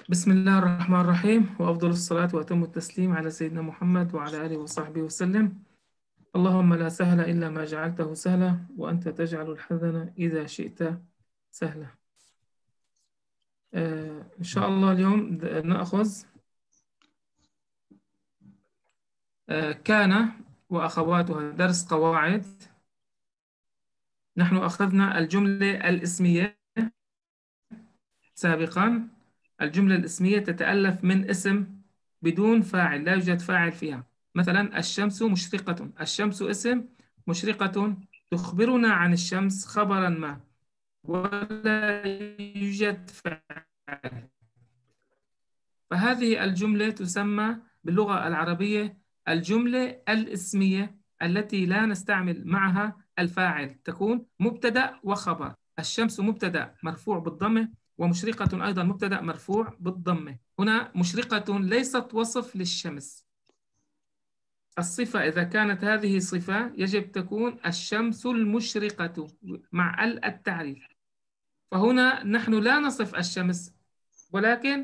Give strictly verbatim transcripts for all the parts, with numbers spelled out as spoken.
بسم الله الرحمن الرحيم، وأفضل الصلاة وأتم التسليم على سيدنا محمد وعلى آله وصحبه وسلم. اللهم لا سهل إلا ما جعلته سهلا، وأنت تجعل الحزن إذا شئت سهلا. آه إن شاء الله اليوم نأخذ آه كان وأخواتها درس قواعد. نحن أخذنا الجملة الإسمية سابقا. الجملة الإسمية تتألف من اسم بدون فاعل، لا يوجد فاعل فيها. مثلا الشمس مشرقة، الشمس اسم، مشرقة تخبرنا عن الشمس خبرا ما، ولا يوجد فاعل. فهذه الجملة تسمى باللغة العربية الجملة الإسمية التي لا نستعمل معها الفاعل، تكون مبتدأ وخبر. الشمس مبتدأ مرفوع بالضمة، ومشرقة أيضا مبتدأ مرفوع بالضمة. هنا مشرقة ليست وصف للشمس. الصفة إذا كانت هذه صفة يجب تكون الشمس المشرقة مع ال التعريف. فهنا نحن لا نصف الشمس، ولكن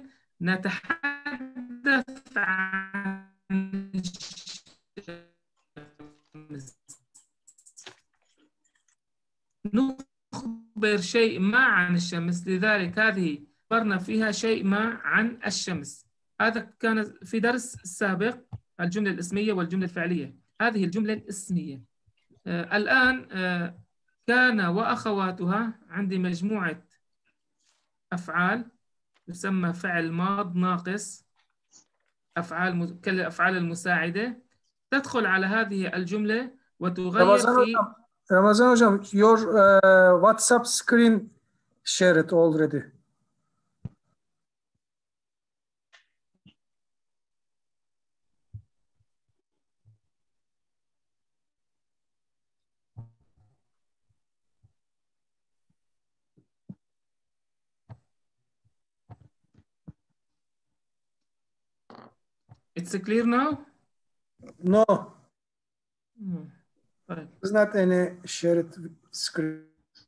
نتحدث عن الشمس، نخبر شيء ما عن الشمس. لذلك هذه خبرنا فيها شيء ما عن الشمس. هذا كان في درس سابق، الجملة الاسمية والجملة الفعلية. هذه الجملة الاسمية. آه الآن آه كان وأخواتها عندي مجموعة أفعال يسمى فعل ماض ناقص، أفعال كالأفعال المساعدة تدخل على هذه الجملة وتغير Ramazan في. hocam, Ramazan hocam, your uh, WhatsApp screen shared already. It's clear now? No, Hmm. طيب. it's not any shared screen.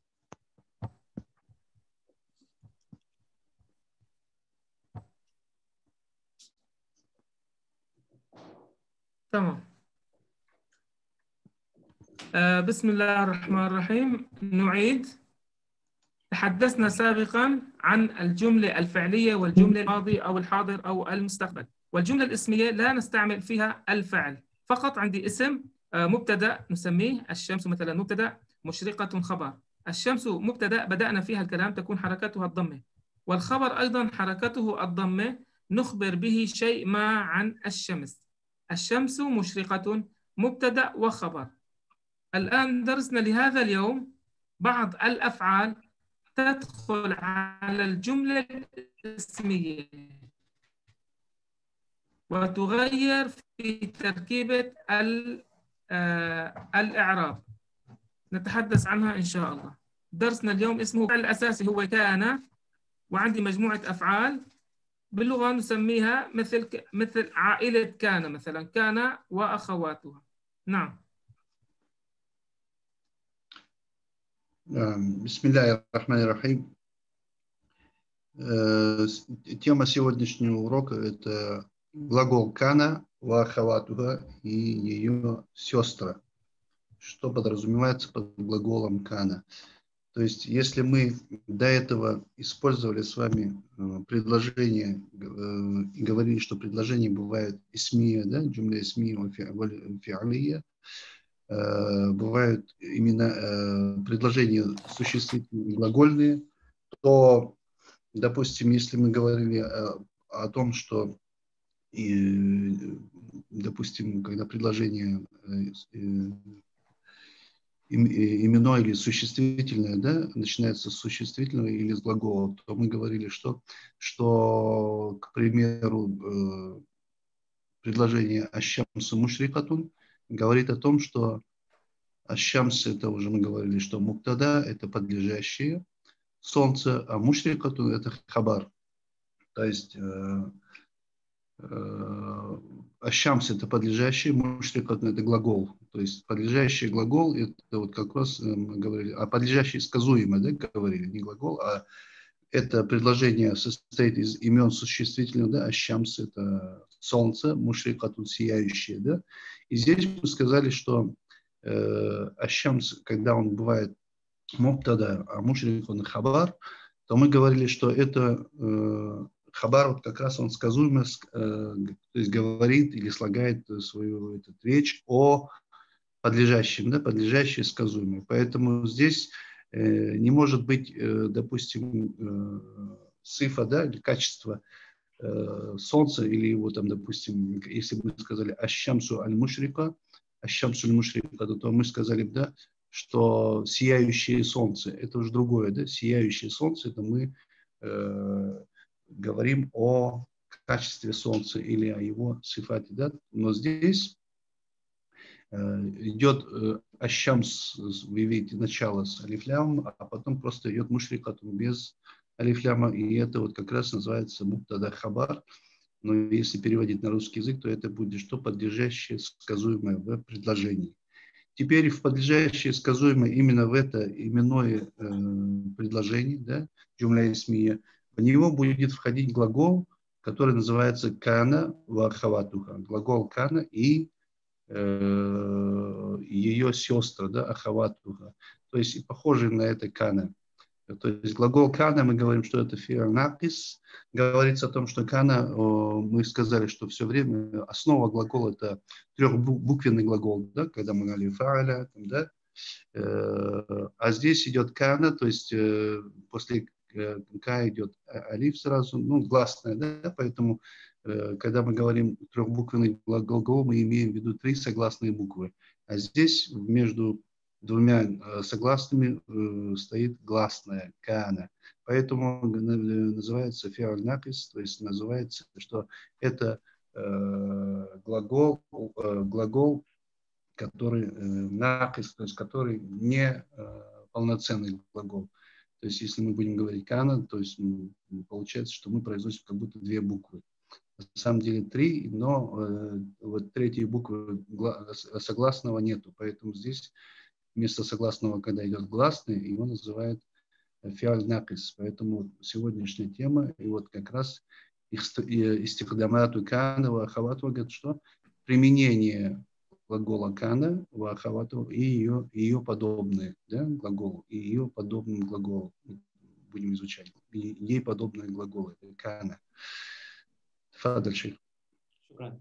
تمام. آه بسم الله الرحمن الرحيم. نعيد. تحدثنا سابقا عن الجملة الفعلية والجملة الماضي أو الحاضر أو المستقبل. والجملة الاسمية لا نستعمل فيها الفعل، فقط عندي اسم آه مبتدأ نسميه الشمس مثلا مبتدأ، مشرقة خبر. الشمس مبتدأ بدأنا فيها الكلام، تكون حركتها الضمة، والخبر أيضا حركته الضمة، نخبر به شيء ما عن الشمس. الشمس مشرقة مبتدأ وخبر. الآن درسنا لهذا اليوم بعض الأفعال تدخل على الجملة الاسمية وتغير في تركيبة الإعراب، نتحدث عنها إن شاء الله. درسنا اليوم اسمه الفعل الأساسي هو كان، وعندي مجموعة أفعال باللغة نسميها مثل مثل عائلة كان، مثلا كان وأخواتها. نعم. Бисмиллахир-рахманир-рахим. Тема сегодняшнего урока – это глагол «кана» ва ахаватуха и ее сестра. Что подразумевается под глаголом «кана»? То есть, если мы до этого использовали с вами предложение и говорили, что предложение бывает исмия, да, джумля исмия ва фи'алия, бывают именно предложения существительные и глагольные, то, допустим, если мы говорили о, о том, что, и, допустим, когда предложение именное или существительное, да, начинается с существительного или с глагола, то мы говорили, что, что к примеру, предложение «аш-шамсу мушрикатун» говорит о том, что «аш-шамс» это уже мы говорили, что «муктада» это подлежащее солнце, а «мушрикатун» это хабар. То есть э, э, «аш-шамс» это подлежащее, «мушрикатун» это глагол. То есть подлежащий глагол, это вот как раз мы говорили, а подлежащий сказуемо, да, говорили, не глагол, а это предложение состоит из имен существительного, да, аш-шамс — это солнце, мушрикатун — сияющее, да. И здесь мы сказали, что э, аш-шамс, когда он бывает мубтада, а мушрик он хабар, то мы говорили, что это э, хабар, вот как раз он сказуемо, э, то есть говорит или слагает свою этот, речь о подлежащем, да, подлежащее сказуемое. Поэтому здесь э, не может быть, э, допустим, э, сифа, да, или качество э, солнца, или его там, допустим, если бы мы сказали аш-шамсу аль-мушрика, аш-шамсу аль-мушрика, то мы сказали, да, что сияющее солнце — это уже другое, да, сияющее солнце — это мы э, говорим о качестве солнца или о его сифате, да, но здесь идет аш-шамс, вы видите, начало с алифлямом, а потом просто идет мушрикатун без алифляма, и это вот как раз называется мубтада хабар. Но если переводить на русский язык, то это будет что? Подлежащее сказуемое в предложении. Теперь в подлежащее сказуемое именно в это именное э, предложение, да, джумля исмия, в него будет входить глагол, который называется кана ва ахаватуха. Глагол кана и ее сестры, да, ахаватуха, то есть и похожие на это кана. То есть глагол кана, мы говорим, что это фи'л накис. Говорится о том, что кана, мы сказали, что все время основа глагола — это трехбуквенный глагол, да, когда мы говорили фа'аля, да, а здесь идет кана, то есть после ка идет алиф сразу, ну, гласная, да, поэтому когда мы говорим трехбуквенный глагол, мы имеем в виду три согласные буквы. А здесь между двумя согласными стоит гласная кана. Поэтому называется фи'л накис, то есть называется, что это глагол, глагол, который накис, то есть который не полноценный глагол. То есть если мы будем говорить кана, то есть получается, что мы произносим как будто две буквы. На самом деле три, но э, вот третьей буквы согласного нету. Поэтому здесь вместо согласного, когда идет гласный, его называют фи'л накис. Поэтому сегодняшняя тема, и вот как раз истихдамату кана ва ахавату, говорит, что применение глагола кана ва ахавату и ее, ее подобные, да, глагол, и ее подобный глагол будем изучать. И ей подобные глаголы, кана. تفضل شيخ. شكرا.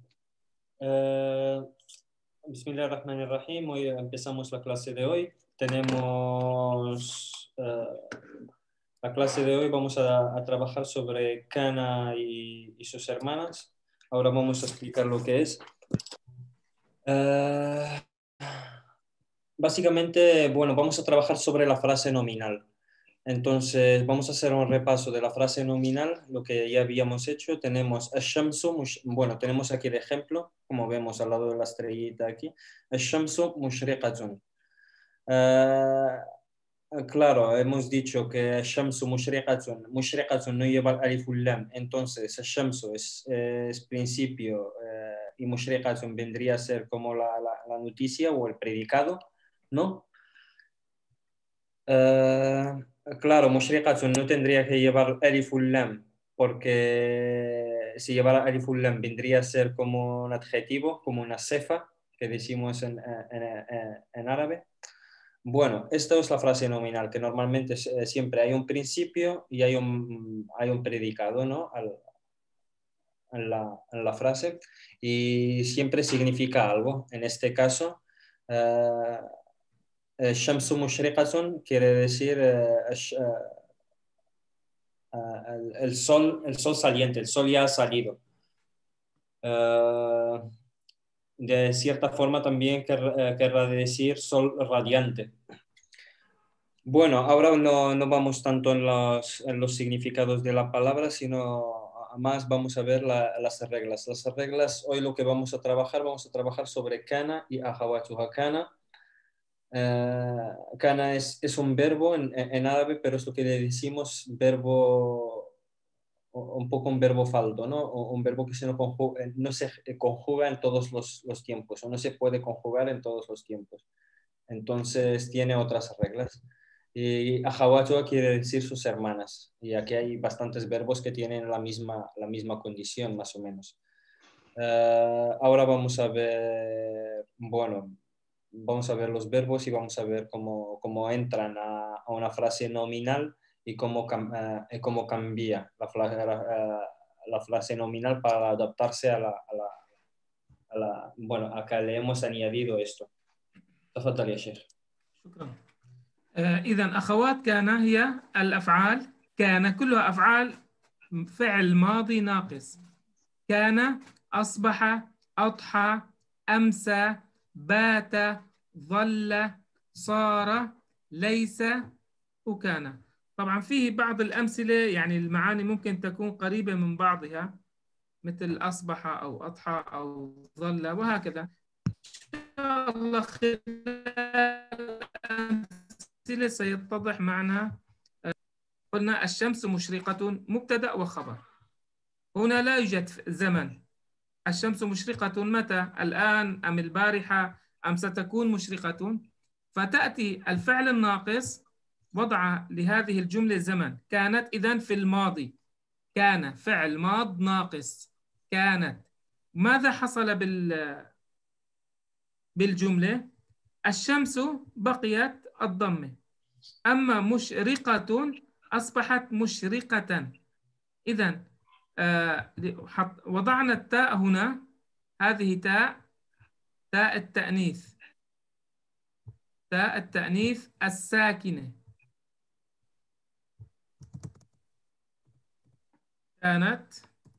Bismillah ar-Rahman ar-Rahim. Hoy empezamos la clase de hoy. Tenemos uh, la clase de hoy. Vamos a, a trabajar sobre Cana y, y sus hermanas. Ahora vamos a explicar lo que es. Uh, básicamente, bueno, vamos a trabajar sobre la frase nominal. Entonces, vamos a hacer un repaso de la frase nominal, lo que ya habíamos hecho. Tenemos ash-shamsu, bueno, tenemos aquí el ejemplo, como vemos al lado de la estrellita aquí. Ash-shamsu mushriqatun. Uh, claro, hemos dicho que ash-shamsu mushriqatun, mushriqatun no lleva el alif ul lam, entonces ash-shamsu es, es principio uh, y mushriqatun vendría a ser como la, la, la noticia o el predicado, ¿no? Uh, Claro, mushriqatun no tendría que llevar alif ul lam, porque si llevara alif ul lam vendría a ser como un adjetivo, como una sefa, que decimos en, en, en, en árabe. Bueno, esta es la frase nominal, que normalmente siempre hay un principio y hay un, hay un predicado, ¿no? Al, en, la, en la frase, y siempre significa algo. En este caso, uh, Shamsu mushriqatun quiere decir uh, uh, el, el, sol, el sol saliente, el sol ya ha salido. Uh, de cierta forma también quer, querrá decir sol radiante. Bueno, ahora no, no vamos tanto en los, en los significados de la palabra, sino más vamos a ver la, las reglas. Las reglas, hoy lo que vamos a trabajar, vamos a trabajar sobre kana y ahawatuha. Kana Uh, kana es, es un verbo en, en árabe, pero es lo que le decimos verbo, un poco un verbo faldo, ¿no? O un verbo que se no, conjuga, no se conjuga en todos los, los tiempos, o no se puede conjugar en todos los tiempos. Entonces tiene otras reglas. Y akhawatuha quiere decir sus hermanas. Y aquí hay bastantes verbos que tienen la misma, la misma condición, más o menos. Uh, ahora vamos a ver, bueno, vamos a ver los verbos y vamos a ver cómo, cómo entran a, a una frase nominal y cómo, uh, y cómo cambia la, uh, la frase nominal para adaptarse a la, a la, a la, bueno, acá le hemos añadido esto. تفضل يا شيخ. شكرا. إذا أخوات كان هي الأفعال، كان كلها أفعال فعل ماضي ناقص. كان، أصبح، أضحى، أمسى، بات، ظل، صار، ليس، وكان. طبعا فيه بعض الأمثلة يعني المعاني ممكن تكون قريبة من بعضها، مثل أصبح أو أضحى أو ظل وهكذا. إن شاء الله خلال الأمثلة سيتضح معنا. قلنا الشمس مشرقة مبتدأ وخبر. هنا لا يوجد زمن. الشمس مشرقة متى؟ الآن أم البارحة أم ستكون مشرقة؟ فتأتي الفعل الناقص وضع لهذه الجملة زمن. كانت إذن في الماضي، كان فعل ماض ناقص، كانت. ماذا حصل بال بالجملة؟ الشمس بقيت الضمة، أما مشرقة أصبحت مشرقة. إذن آه وضعنا التاء هنا، هذه تاء تاء التأنيث، تاء التأنيث الساكنة. كانت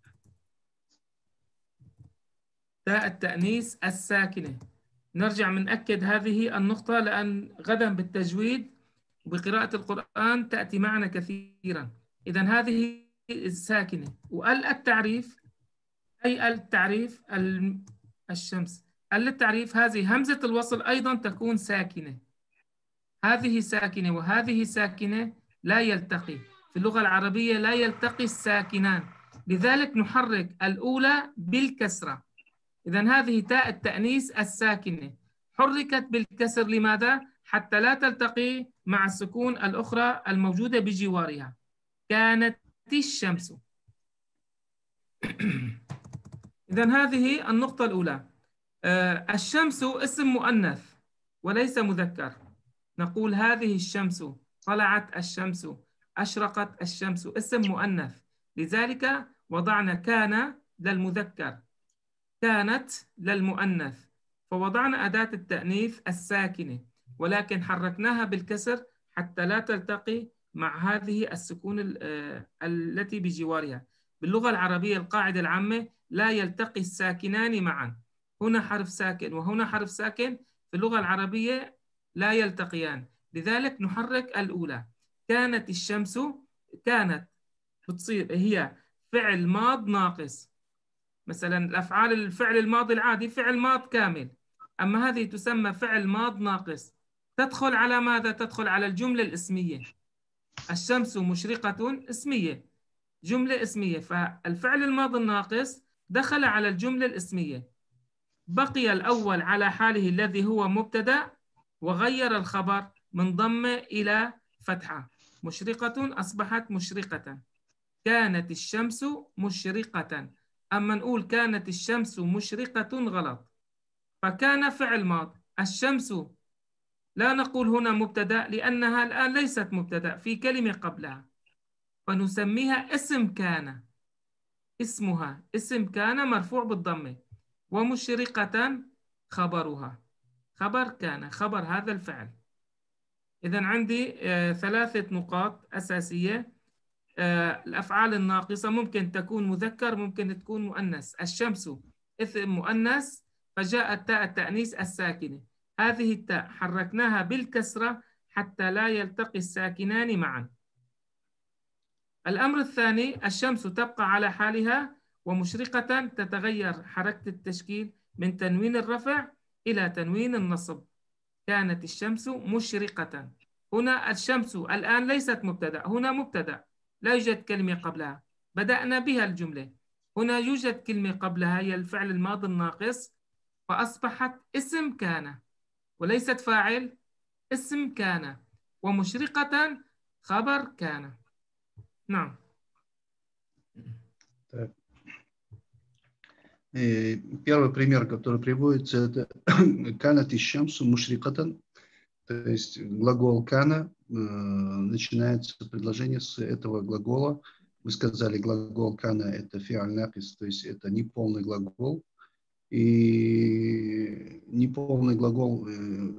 تاء التأنيث الساكنة. نرجع منأكد هذه النقطة لأن غدا بالتجويد وبقراءة القرآن تأتي معنا كثيرا. إذن هذه الساكنة. وال التعريف، أي التعريف الشمس، ال التعريف هذه همزة الوصل أيضا تكون ساكنة. هذه ساكنة وهذه ساكنة لا يلتقي في اللغة العربية، لا يلتقي الساكنان، لذلك نحرك الأولى بالكسرة. إذن هذه تاء التأنيث الساكنة حركت بالكسر. لماذا؟ حتى لا تلتقي مع السكون الأخرى الموجودة بجوارها. كانت الشمس. إذن هذه النقطة الأولى. آه الشمس اسم مؤنث وليس مذكر. نقول هذه الشمس، طلعت الشمس، أشرقت الشمس، اسم مؤنث، لذلك وضعنا كان للمذكر، كانت للمؤنث، فوضعنا أداة التأنيث الساكنة ولكن حركناها بالكسر حتى لا تلتقي مع هذه السكون التي بجوارها. باللغة العربية القاعدة العامة لا يلتقي الساكنان معا. هنا حرف ساكن وهنا حرف ساكن، في اللغة العربية لا يلتقيان، لذلك نحرك الأولى. كانت الشمس، كانت بتصير هي فعل ماض ناقص. مثلا الأفعال الفعل الماضي العادي فعل ماض كامل، أما هذه تسمى فعل ماض ناقص. تدخل على ماذا؟ تدخل على الجملة الاسمية. الشمس مشرقة اسمية، جملة اسمية، فالفعل الماضي الناقص دخل على الجملة الاسمية. بقي الأول على حاله الذي هو مبتدأ وغير الخبر من ضمة إلى فتحة. مشرقة أصبحت مشرقة. كانت الشمس مشرقة. أما نقول كانت الشمس مشرقة غلط، فكان فعل ماض. الشمس لا نقول هنا مبتدأ لأنها الآن ليست مبتدأ، في كلمة قبلها، فنسميها اسم كان. اسمها اسم كان مرفوع بالضمة، ومشرقة خبرها، خبر كان، خبر هذا الفعل. إذن عندي آه ثلاثة نقاط أساسية. آه الأفعال الناقصة ممكن تكون مذكر، ممكن تكون مؤنث. الشمس اسم مؤنث فجاءت تاء التأنيث الساكنة، هذه التاء حركناها بالكسرة حتى لا يلتقي الساكنان معا. الأمر الثاني، الشمس تبقى على حالها ومشرقة تتغير حركة التشكيل من تنوين الرفع إلى تنوين النصب. كانت الشمس مشرقة. هنا الشمس الآن ليست مبتدأ، هنا مبتدأ لا يوجد كلمة قبلها، بدأنا بها الجملة. هنا يوجد كلمة قبلها هي الفعل الماضي الناقص، فأصبحت اسم كان وليست فاعل، اسم كان. ومشرقة خبر كان. نعم. Так. И первый пример, который приводится, это канат иш-шамсу мушрикатан, то есть глагол кана, э, начинается предложение с этого глагола. Вы сказали, глагол кана это фиаль накис, то есть это неполный глагол. И неполный глагол, э,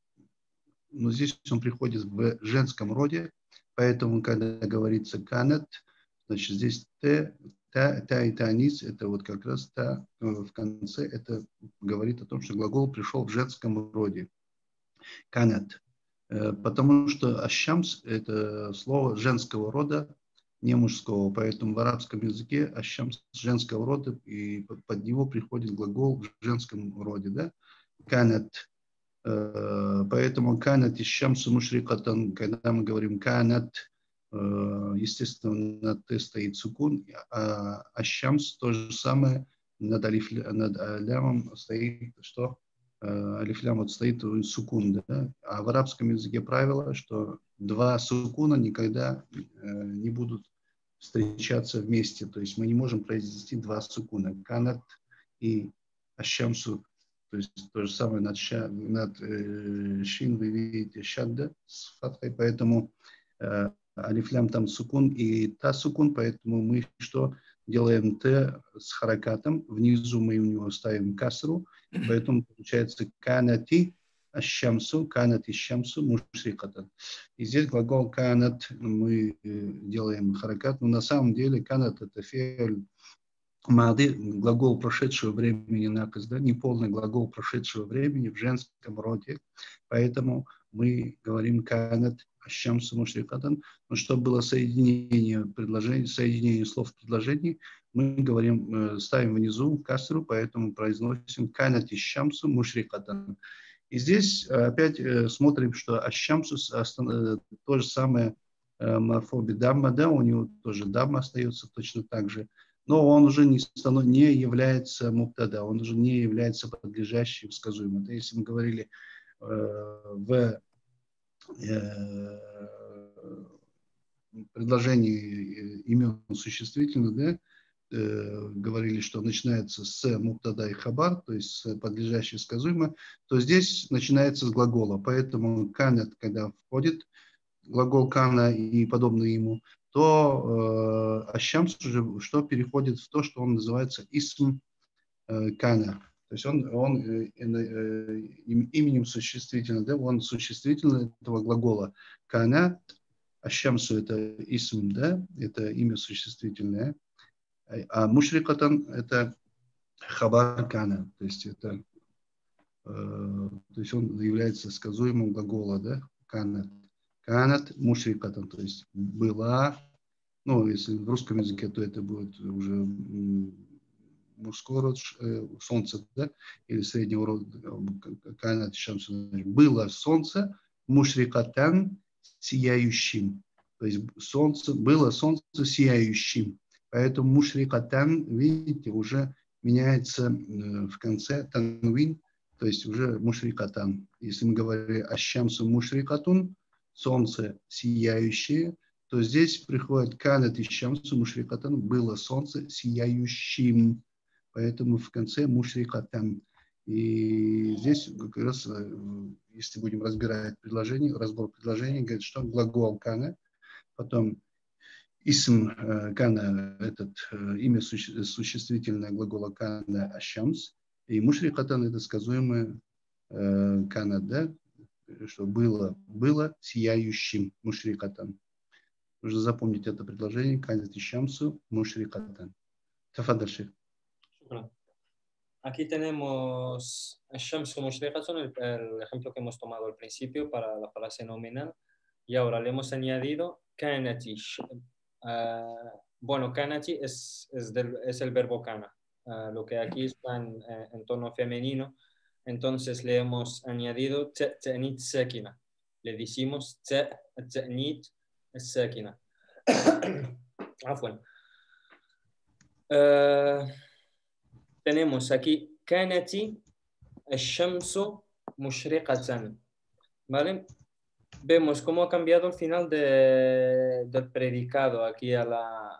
но здесь он приходит в женском роде, поэтому когда говорится канат, значит здесь т, та, та и танис, это вот как раз та в конце, это говорит о том, что глагол пришел в женском роде. Канат. Потому что аш-шамс это слово женского рода, не мужского, поэтому в арабском языке аш-шамс женского рода, и под него приходит глагол в женском роде, да? Канат. Поэтому канат иш-шамсу мушрикатан, когда мы говорим канат, естественно, над т стоит сукун, а аш-шамс то же самое, над алиф, над лямом стоит что? Алиф лям вот стоит сукун, да? А в арабском языке правило, что два сукуна никогда не будут встречаться вместе, то есть мы не можем произвести два сукуна, канат и аш-шамсу. То есть то же самое над, ша, над э, шин вы видите шадда с фаткой, поэтому э, алифлям там сукун и та сукун, поэтому мы что делаем т с харакатом, внизу мы у него ставим касру, поэтому получается канати аш-шамсу, канати аш-шамсу мушрикатан. И здесь глагол канат мы делаем харакат, но на самом деле канат это фиаль мады, глагол прошедшего времени наказ, да, неполный глагол прошедшего времени в женском роде, поэтому мы говорим канат аш-шамсу мушрикатан, но чтобы было соединение предложений, соединение слов в предложении, мы говорим, ставим внизу касру, поэтому произносим канат аш-шамсу мушрикатан. И здесь опять смотрим, что аш-шамсу то же самое морфоби дамма, да, у него тоже дамма остается точно так же, но он уже не, станов, не является муптада, он уже не является подлежащим сказуемым. Это если мы говорили э, в э, предложении имен существительных, да, э, говорили, что начинается с муптада и хабар, то есть с подлежащим сказуемым, то здесь начинается с глагола. Поэтому канат, когда входит глагол кана и подобное ему, то э, аш-шамс уже что переходит в то, что он называется исм э, кана. То есть он, он э, э, именем существительным, да, он существительный этого глагола кана. Аш-шамсу это исм, да, это имя существительное. А мушрикатан это хабар кана. То есть это э, то есть он является сказуемым глагола, да, кана. Канат мушрикатан, то есть была, ну, если в русском языке, то это будет уже мужской род, солнце, да, или среднего рода, канат шамсу, было солнце, мушрикатан, сияющим, то есть солнце, было солнце сияющим, поэтому мушрикатан, видите, уже меняется в конце танвин, то есть уже мушрикатан. Если мы говорили о шамсу мушрикатун, солнце сияющее, то здесь приходит канат иш-шамсу мушрикатан, было солнце сияющим, поэтому в конце мушрикатан. И здесь как раз, если будем разбирать предложение, разбор предложений, говорит, что глагол кана, потом исм кана, этот имя существительное глагола кана аш-шамс, и мушрикатан это сказуемое кана, да, что было, было сияющим мушрикатан. Нужно запомнить это предложение. Канат иш-шамсу мушрикатан. Тафадаль, шейх. Aquí tenemos Shamsu Mushrikatun, el, el ejemplo que hemos tomado al principio para la frase nominal, y ahora le hemos añadido Kanati. Uh, bueno, Kanati es, es, del, es el verbo kana, uh, lo que aquí está en, en tono femenino. Entonces le hemos añadido ta'nit sakina. Le decimos ta'nit sakina. Afwan. Uh, tenemos aquí kanati ash-shamsu mushriqatan. ¿Vale? vemos cómo ha cambiado el final de, del predicado aquí a la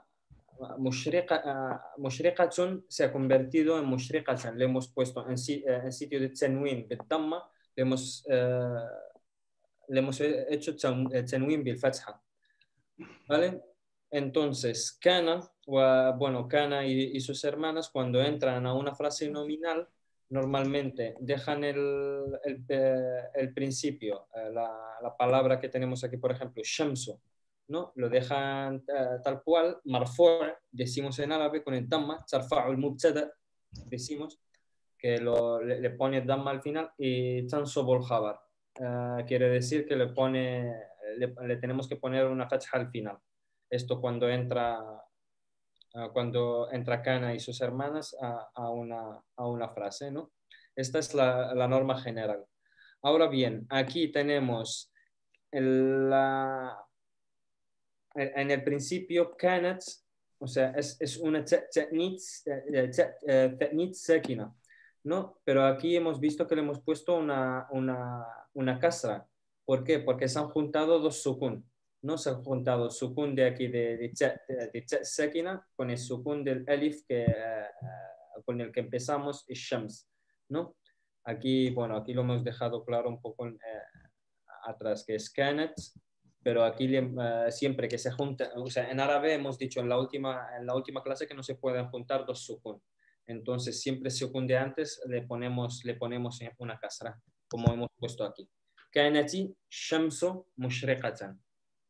mushriqatun se ha convertido en mushriqatan. Le hemos puesto en, si, en sitio de tanwin بالضمة, le hemos, eh, le hemos hecho tanwin bil fatha. ¿Vale? Entonces, Kana, bueno, Kana y, y sus hermanas, cuando entran a una frase nominal, normalmente dejan el, el, el principio, la, la palabra que tenemos aquí, por ejemplo, shamsu, ¿no? Lo dejan uh, tal cual, marfu', decimos en árabe con el damma, tarfa'u el mubtada, decimos que lo, le, le pone damma al final, y tansobu el khabar, uh, quiere decir que le, pone, le, le tenemos que poner una fatha al final. Esto cuando entra, uh, cuando entra Kana y sus hermanas a, a, una, a una frase, ¿no? Esta es la, la norma general. Ahora bien, aquí tenemos el, la, en el principio kanat, o sea, es, es una ta'nit sakina, ¿no? Pero aquí hemos visto que le hemos puesto una, una, una kasra. ¿Por qué? Porque se han juntado dos sukun. No se han juntado el sukun de aquí de, de, de, de sakina con el sukun del alif que, uh, con el que empezamos, el shams, ¿no? Aquí, bueno, aquí lo hemos dejado claro un poco uh, atrás, que es kanat, pero aquí uh, siempre que se junta, o sea, en árabe hemos dicho en la última, en la última clase que no se pueden juntar dos sukun. Entonces, siempre sukun de antes le ponemos, le ponemos una kasra, como hemos puesto aquí. Kanati shamsu mushriqatan.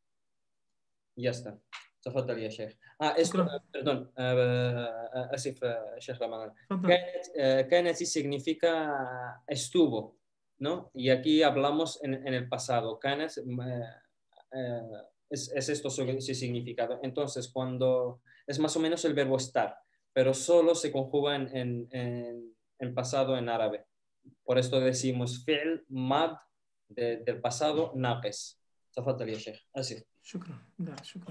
Ya está. تفضل يا شيخ. Ah, esto, uh, perdón, uh, asif, uh, Sheikh Ramadan. Kanat, uh, kanati significa estuvo, ¿no? Y aquí hablamos en, en el pasado. Kanat uh, uh, es, es esto su, su significado. Entonces, cuando es más o menos el verbo estar, pero solo se conjuga en, en, en, en pasado en árabe. Por esto decimos fi'l mad de, del pasado naqis. تفضل يا شيخ. اسف. شكرا. لا شكرا.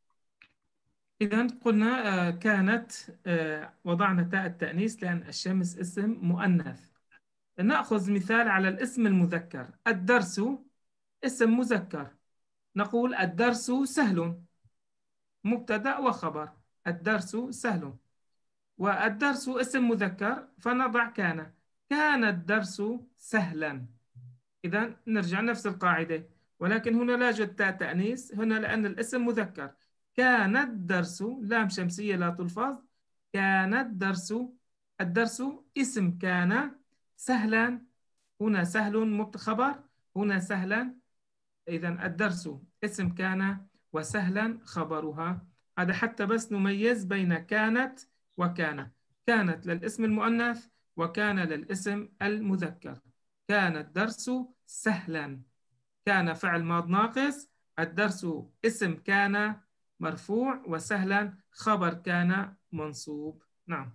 إذا قلنا كانت وضعنا تاء التأنيث لأن الشمس اسم مؤنث. نأخذ مثال على الاسم المذكر. الدرس اسم مذكر، نقول الدرس سهل، مبتدأ وخبر. الدرس سهل. والدرس اسم مذكر فنضع كان. كان الدرس سهلا. إذا نرجع نفس القاعدة، ولكن هنا لا يوجد تاء تأنيث هنا لأن الاسم مذكر. كان الدرس، لام شمسية لا تلفظ، كان الدرس. الدرس اسم كان سهلا، هنا سهل خبر، هنا سهلا. إذا الدرس اسم كان وسهلا خبرها. هذا حتى بس نميز بين كانت وكان. كانت للاسم المؤنث وكان للاسم المذكر. كان الدرس سهلا. كان فعل ماض ناقص، الدرس اسم كان مرفوع، وسهلا خبر كان منصوب. نعم.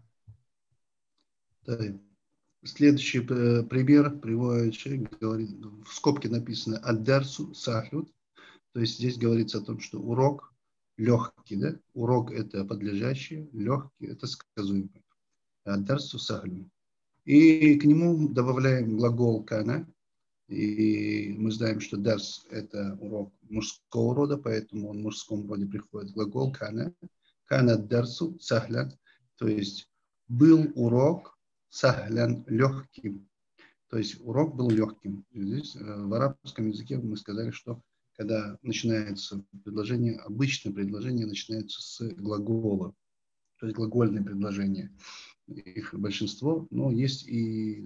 طيب. Следующий пример приводит человек, говорит, в скобке написано «Ад-дарсу сахлют», то есть здесь говорится о том, что урок легкий, да? Урок – это подлежащий, легкий – это сказуемый. «Ад-дарсу сахлют». И к нему добавляем глагол «кана», и мы знаем, что «дарс» – это урок мужского рода, поэтому он в мужском роде приходит глагол «кана». «Кана ад-дарсу сахлян», то есть был урок сахлян, легким. То есть урок был легким. Здесь в арабском языке мы сказали, что когда начинается предложение, обычно предложение начинается с глагола. То есть глагольные предложения. Их большинство, но есть и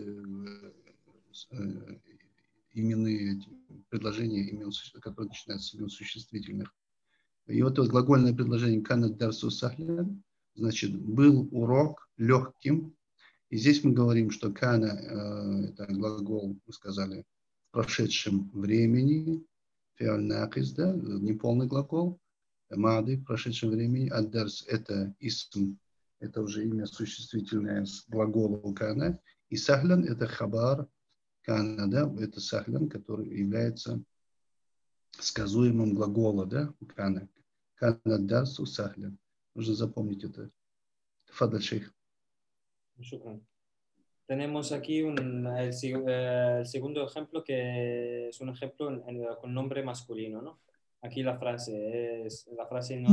именные предложения, которые начинаются с имен существительных. И вот это глагольное предложение «канат дарсу сахлян», значит, был урок легким. И здесь мы говорим, что кана э, это глагол, мы сказали, в прошедшем времени, фиаль накис, да, неполный глагол, мады в прошедшем времени, ад-дарс это исм, это уже имя существительное с глаголом кана, и сахлян это хабар кана, да, это сахлян, который является сказуемым глагола, да, кана. Кана ад-дарсу сахлян. Нужно запомнить это. Тфадаль, шейх. شكرا. tenemos aquí un, el, el segundo ejemplo que es un ejemplo en, en, con nombre masculino, ¿no? Aquí la frase es la frase no,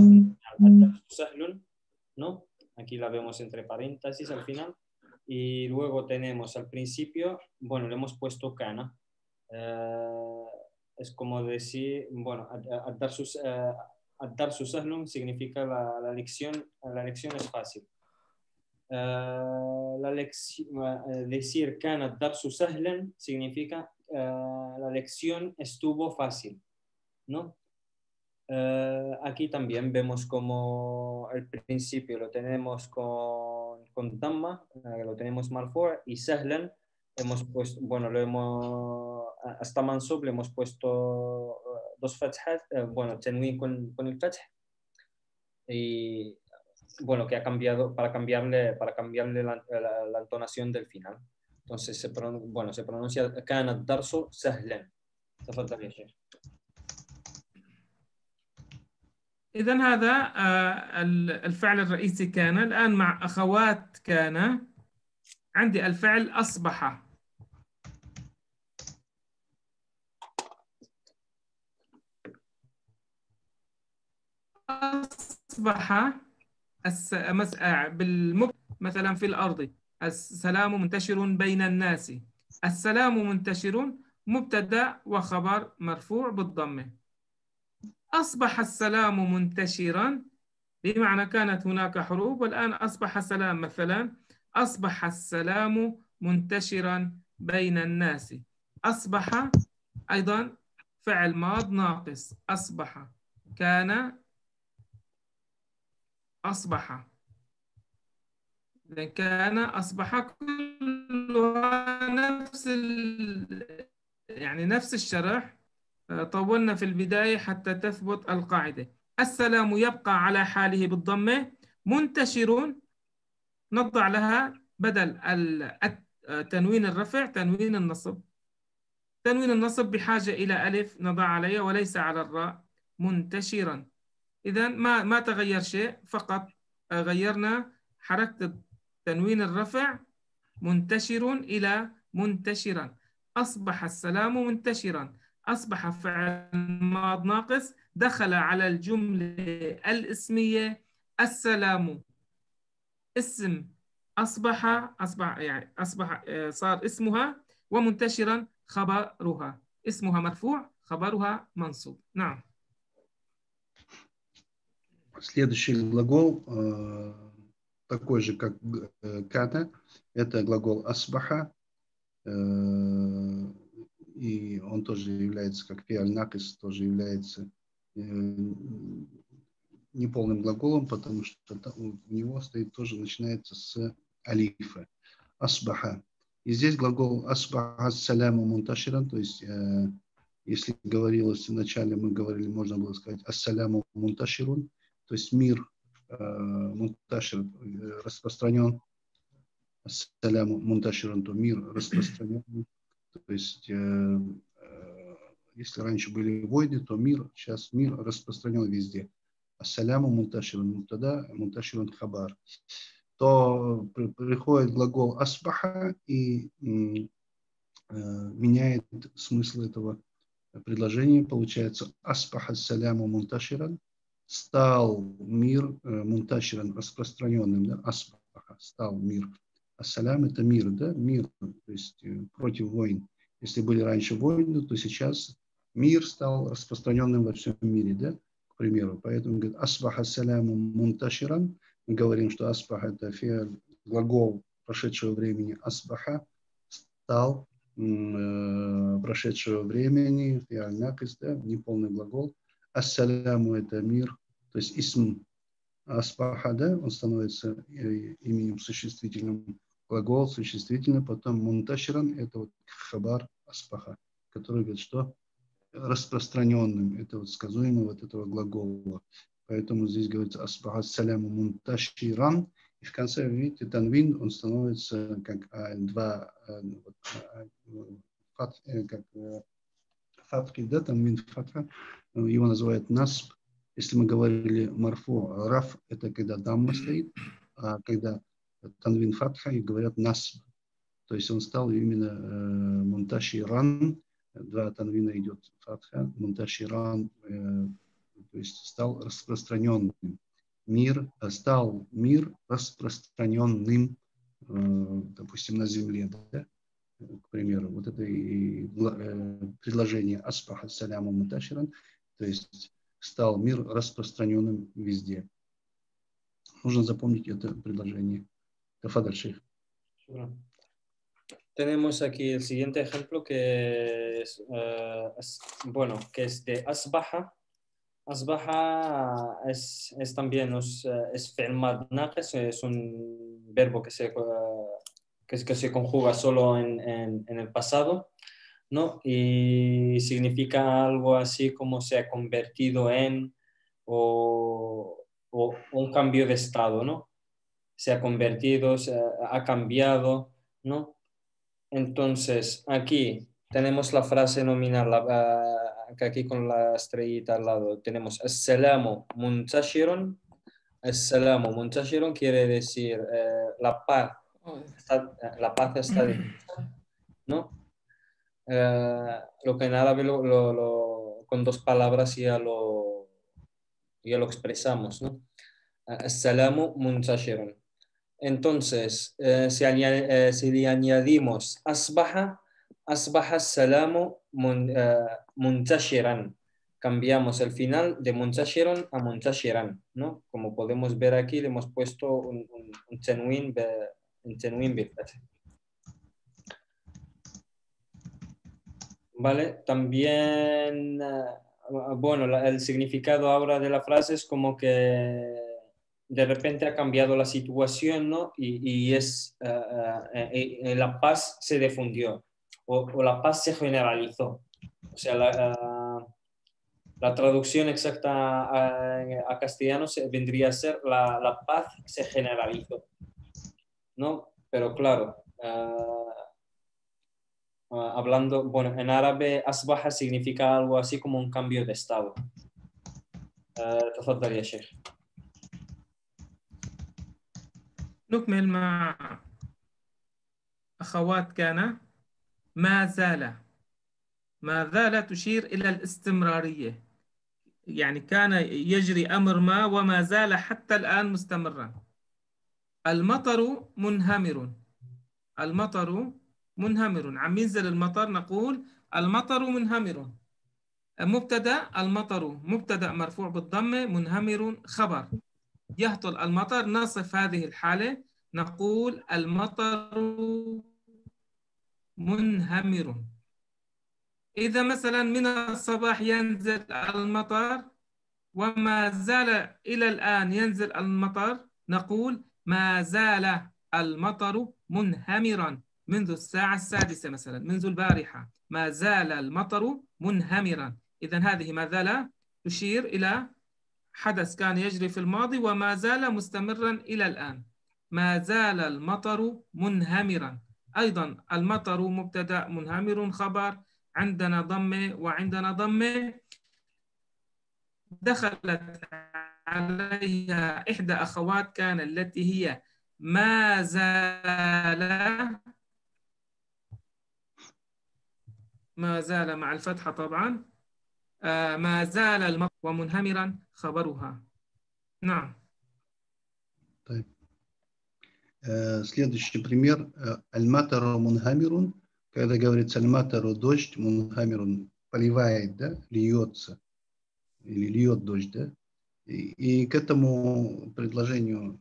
¿no? Aquí la vemos entre paréntesis al final. Y luego tenemos al principio, bueno, le hemos puesto kana. Eh, es como decir, bueno, dar sus, eh, dar sus sahlun significa la, la lección, la lección es fácil. Uh, la lección, uh, decir kana darsu sahlan significa uh, la lección estuvo fácil, ¿no? Uh, aquí también vemos como al principio lo tenemos con, con damma, uh, lo tenemos marfu' y sahlan hemos puesto, bueno, lo hemos hasta mansub le hemos puesto uh, dos fathat, uh, bueno, tanwin con, con el fath y bueno, que ha cambiado para cambiarle, para cambiarle la, la, la entonación del final. Entonces, se, bueno, se pronuncia كان الدرس سهلا. تفضل يا شيخ. إذا هذا الفعل الرئيسي كان. الآن مع أخوات كان عندي الفعل أصبح. أصبح بالمب مثلا في الأرض السلام منتشر بين الناس. السلام منتشر مبتدأ وخبر مرفوع بالضمة. أصبح السلام منتشرا بمعنى كانت هناك حروب والآن أصبح السلام مثلا أصبح السلام منتشرا بين الناس. أصبح أيضا فعل ماض ناقص أصبح كان أصبح إذا كان أصبح كلها نفس ال... يعني نفس الشرح. طولنا في البداية حتى تثبت القاعدة. السلام يبقى على حاله بالضمة. منتشر نضع لها بدل تنوين الرفع تنوين النصب. تنوين النصب بحاجة إلى ألف نضع عليها وليس على الراء. منتشرا. إذا ما ما تغير شيء فقط غيرنا حركة تنوين الرفع منتشر إلى منتشرا. أصبح السلام منتشرا. أصبح فعل ماض ناقص دخل على الجملة الاسمية السلام. اسم أصبح أصبح يعني أصبح صار اسمها ومنتشرا خبرها. اسمها مرفوع خبرها منصوب. نعم. Следующий глагол э, такой же, как кана, это глагол асбаха, э, и он тоже является, как фиаль накис, тоже является э, неполным глаголом, потому что у него стоит тоже, начинается с алифа. Асбаха. И здесь глагол асбаха саляму мунташиран, то есть э, если говорилось вначале, мы говорили, можно было сказать ассаляму мунташирун, то есть мир э, мунташир э, распространен, ассаляму мунташирун, то мир распространен. То есть, э, э, если раньше были войны, то мир, сейчас мир распространен везде. Ассаляму мунташирун муптада, мунташирун хабар. То при, приходит глагол асбаха и э, меняет смысл этого предложения. Получается асбаха ассаляму мунташиран. Стал мир э, мунташиран распространенным, да, асбаха, стал мир. Ассалям это мир, да, мир, то есть э, против войн. Если были раньше войны, то сейчас мир стал распространенным во всем мире, да, к примеру. Поэтому говорит асбаха ассаляму мунташиран. Мы говорим, что асбаха это фиаль, глагол прошедшего времени асбаха, стал э, прошедшего времени, фиаль накис, да, неполный глагол. Ассаляму это мир, то есть исм асбаха, да, он становится именем существительным, глагол существительный, потом мунташиран это вот хабар асбаха, который говорит, что распространенным, это вот сказуемый вот этого глагола. Поэтому здесь говорится асбаха ассаляму мунташиран, и в конце, видите, танвин, он становится как два, как фатхи, да, танвин фатха. Его называют насб. Если мы говорили марфу, раф, это когда дамма стоит, а когда танвин фатха, и говорят насб. то есть он стал именно э, мунташиран, два танвина идет фатха, мунташиран, э, то есть стал распространенным. Мир, стал мир распространенным, э, допустим, на земле, да? К примеру, вот это и, э, предложение «Асбаха саляму муташиран», то есть стал мир распространенным везде. Нужно запомнить это предложение. Тафадаль, шейх. Tenemos aquí el siguiente ejemplo que es, uh, es bueno, que es de asbaha. Asbaha es, es también es, es fi'l mad naqis, es un verbo que se, uh, que, que se conjuga solo en, en, en el pasado, ¿no? Y significa algo así como se ha convertido en o, o un cambio de estado, ¿no? Se ha convertido, se ha, ha cambiado, ¿no? Entonces, aquí tenemos la frase nominal, la, uh, que aquí con la estrellita al lado tenemos As-salamu muntashirun. As-salamu muntashirun quiere decir eh, la paz, está, la paz está difusa, ¿no? Eh, lo que en árabe lo, lo, lo, con dos palabras ya lo, ya lo expresamos, ¿no? As-salamu muntashirun. Entonces, eh, si, añade, eh, si le añadimos asbaha, asbaha salamu mun, uh, muntashiran. Cambiamos el final de muntashiran a muntashiran, ¿no? Como podemos ver aquí, le hemos puesto un, un, un tenwin, un tenwin bilfat. Vale, también, uh, bueno, la, el significado ahora de la frase es como que de repente ha cambiado la situación, ¿no? Y, y es, uh, uh, uh, la paz se difundió o, o la paz se generalizó. O sea, la, uh, la traducción exacta a, a castellano se, vendría a ser la, la paz se generalizó, ¿no? Pero claro, uh, uh, hablando, bueno, en árabe, asbaha significa algo así como un cambio de estado. تفضل يا شيخ. نكمل مع أخوات كان. ما زال ما زال تشير إلى الاستمرارية، يعني كان يجري أمر ما وما زال حتى الآن مستمرا. المطر منهمر، المطر منهمر، عم ينزل المطر نقول المطر منهمر. مبتدأ المطر مبتدأ مرفوع بالضمة، منهمر خبر. يهطل المطر، نصف هذه الحالة نقول المطر منهمر. إذا مثلا من الصباح ينزل المطر وما زال إلى الآن ينزل المطر نقول ما زال المطر منهمرا منذ الساعة السادسة مثلا، منذ البارحة ما زال المطر منهمرا. إذن هذه ما زال تشير إلى حدث كان يجري في الماضي وما زال مستمرا إلى الآن. ما زال المطر منهمرا. أيضا المطر مبتدأ، منهمر خبر، عندنا ضمة وعندنا ضمة. دخلت عليها إحدى أخوات كان التي هي ما زال، ما زال مع الفتحة طبعا، آه ما زال المطر ومنهمرا خبرها. نعم. طيب. Следующий пример. Аль-матару мунхамирун. Когда говорится аль-матару дождь, мунхамирун поливает, да, льется. Или льет дождь, да. И, и к этому предложению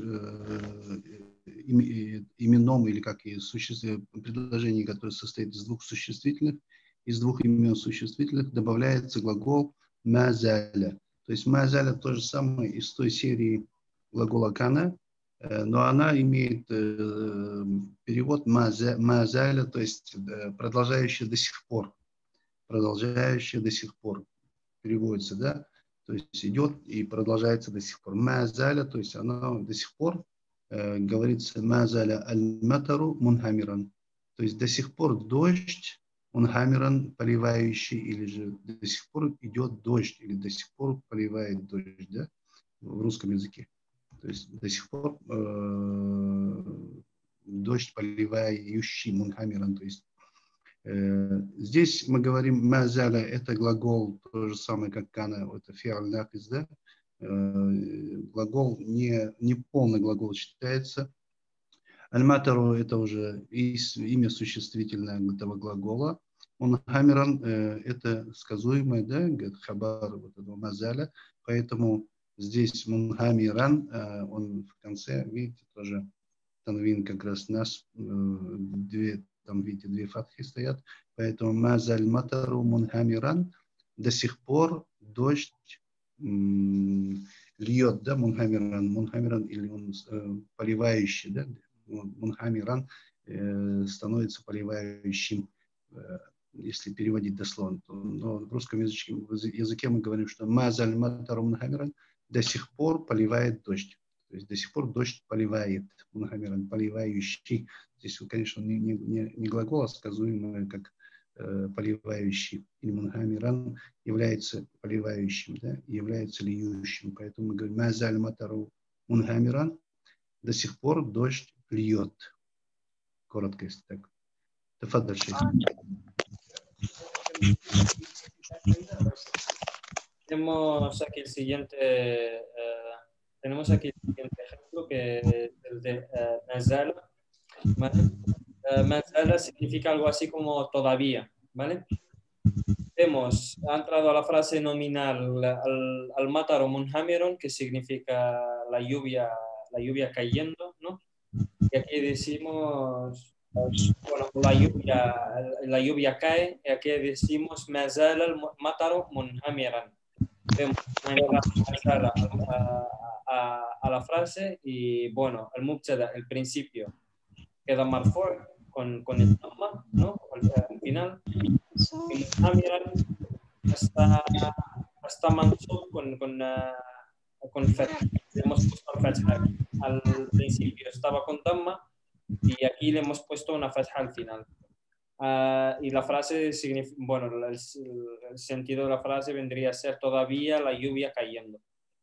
именном, или как и существе, предложение, которое состоит из двух существительных, из двух имен существительных, добавляется глагол мазаля. То есть мазаля то же самое из той серии глагола кана, но она имеет перевод мазаля, то есть продолжающая до сих пор. Продолжающая до сих пор переводится, да? То есть идет и продолжается до сих пор. Мазаля, то есть она до сих пор э, говорится мазаля аль-матару мунхамиран. То есть до сих пор дождь, мунхамиран поливающий, или же до сих пор идет дождь, или до сих пор поливает дождь, да, в русском языке. То есть до сих пор э, дождь, поливающий мунхамиран. То есть э, здесь мы говорим мазаля, это глагол, то же самое, как кана, это фиаль накис, да? Э, глагол не, не полный глагол считается. Аль-матару это уже имя существительное этого глагола. Мунхамиран э, это сказуемое, да, хабар вот этого мазаля, поэтому здесь мунхамиран, э, он в конце, видите, тоже танвин как раз нас, э, две, там, видите, две фатхи стоят, поэтому мазаль матару мунхамиран, до сих пор дождь м, льет, да, мунхамиран, мунхамиран или он э, поливающий, да, мунхамиран э, становится поливающим, э, если переводить дословно. Но в русском языке, в языке мы говорим, что мазаль матару мунхамиран до сих пор поливает дождь. То есть до сих пор дождь поливает, мунхамиран, поливающий. Здесь, конечно, не, не, не глагол, а сказуемое как э, поливающий. Или мунхамиран является поливающим, да, является льющим. Поэтому мы говорим мазаль матару мунхамиран, до сих пор дождь льет. Коротко, если так. Тафадаль, шейх. Tenemos aquí el siguiente, eh, tenemos aquí el siguiente ejemplo que es el de eh, Nazala. ¿Vale? Eh, Nazala significa algo así como todavía, ¿vale? Hemos ha entrado a la frase nominal al, al mátaro munhamiron, que significa la lluvia, la lluvia cayendo, ¿no? Y aquí decimos, bueno, la lluvia, la lluvia cae, y aquí decimos mazal al mátaro munhamiran. Vemos a, a, a la frase y bueno, el mubtada, el principio, queda marfu' con, con el tamma, ¿no? Al, al final. Y munhamiran está, está mansub con, con, uh, con fatha. Le hemos puesto fatha al principio, estaba con tamma y aquí le hemos puesto una fatha al final. Uh, y la frase significa, bueno, el, el sentido de la frase vendría a ser todavía la lluvia cayendo.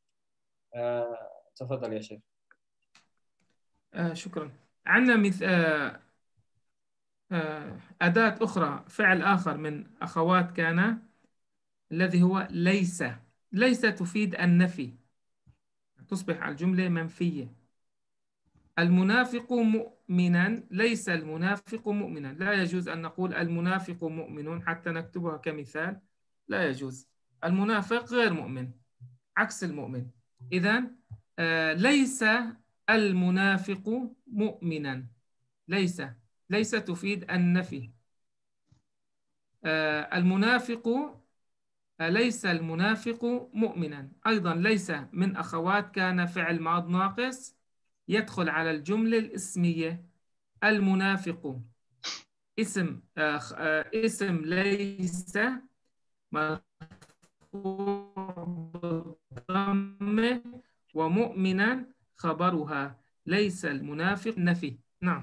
تفضل يا شيخ. آه شكرا. عندنا مث... آه آه أداة أخرى، فعل آخر من أخوات كان، الذي هو ليس. ليس تفيد النفي، تصبح الجملة منفية. المنافق مؤمنا، ليس المنافق مؤمنا. لا يجوز أن نقول المنافق مؤمن حتى نكتبها كمثال، لا يجوز. المنافق غير مؤمن، عكس المؤمن. إذن آه ليس المنافق مؤمنا. ليس ليس تفيد النفي. آه المنافق آه ليس المنافق مؤمنا. أيضا ليس من أخوات كان فعل ماض ناقص يدخل على الجملة الاسمية. المنافق اسم آه آه اسم ليس مرفوع بالضمة ومؤمنا خبرها. ليس المنافق نفي. نعم.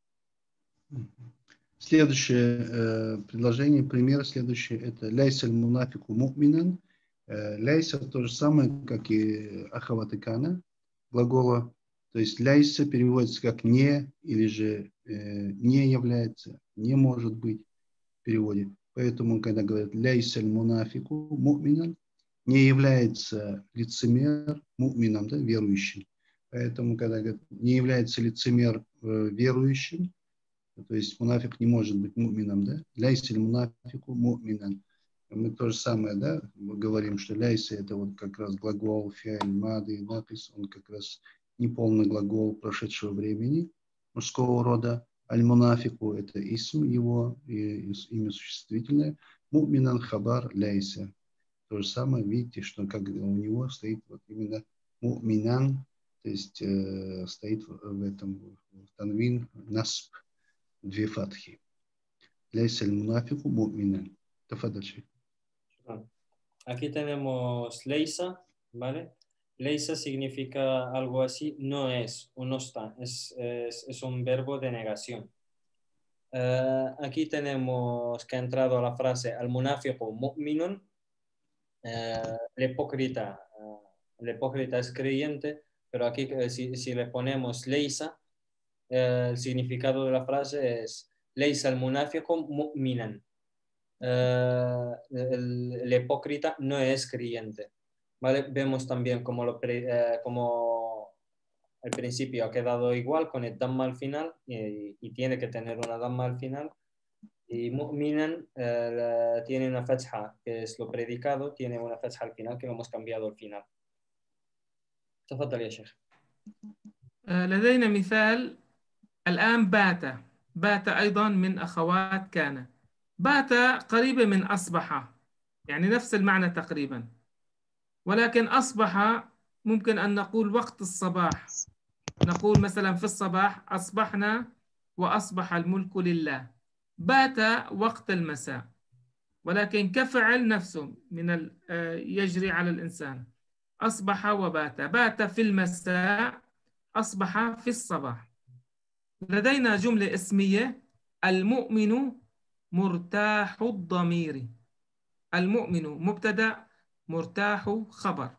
Следующее э, предложение, пример следующий, это ляйса аль-мунафику му'минан. Ляйса то же самое, как и ахават кана глагола. То есть ляйса переводится как не, или же э, не является, не может быть в переводе. Поэтому, когда говорят ляйса аль-мунафику му'минан, не является лицемер му'мином, да, верующим. Поэтому, когда говорят, не является лицемер э, верующим, то есть мунафик не может быть му'мином, да? Ляйса аль-мунафику му'минан. Мы то же самое, да, мы говорим, что ляйса это вот как раз глагол фиаль мади накис, он как раз неполный глагол прошедшего времени мужского рода. Аль-мунафику это исм его, имя существительное. Му'минан хабар ляйса. То же самое, видите, что как у него стоит вот именно му'минан, то есть э, стоит в, в этом в танвин насб, две фатхи. Ляйса аль-мунафику му'минан. Тафадаль шейх. Aquí tenemos leisa, ¿vale? Leisa significa algo así, no es o no está, es, es, es un verbo de negación. Uh, aquí tenemos que ha entrado la frase al-munafiqu mu'minun, uh, el hipócrita, uh, el hipócrita es creyente, pero aquí si, si le ponemos leisa, eh, el significado de la frase es ليس المنافق مؤمنا. Eh, el, el hipócrita no es creyente. ¿Vale? Vemos también como, lo pre, eh, como el principio ha quedado igual con el damma al final y, y tiene que tener una damma al final. Y mu'minan eh, tiene una fatha, que es lo predicado, tiene una fatha al final que lo hemos cambiado al final. تفضل يا شيخ. لدينا مثال الآن بات. بات أيضا من أخوات كان. بات قريبة من أصبح، يعني نفس المعنى تقريبا، ولكن أصبح ممكن أن نقول وقت الصباح. نقول مثلا في الصباح أصبحنا وأصبح الملك لله. بات وقت المساء، ولكن كفعل نفسه من يجري على الإنسان. أصبح وبات. بات في المساء، أصبح في الصباح. لدينا جملة اسمية: المؤمن مرتاح الضمير. المؤمن مبتدأ، مرتاح خبر.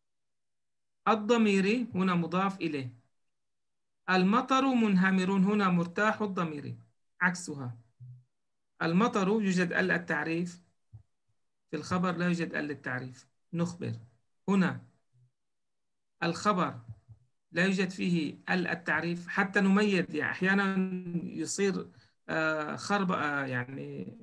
الضمير هنا مضاف إليه. المطر منهمر هنا مرتاح الضمير، عكسها. المطر يوجد ال التعريف، في الخبر لا يوجد ال التعريف. نخبر. هنا الخبر لا يوجد فيه ال التعريف حتى نميز. يعني أحيانا يصير خرب يعني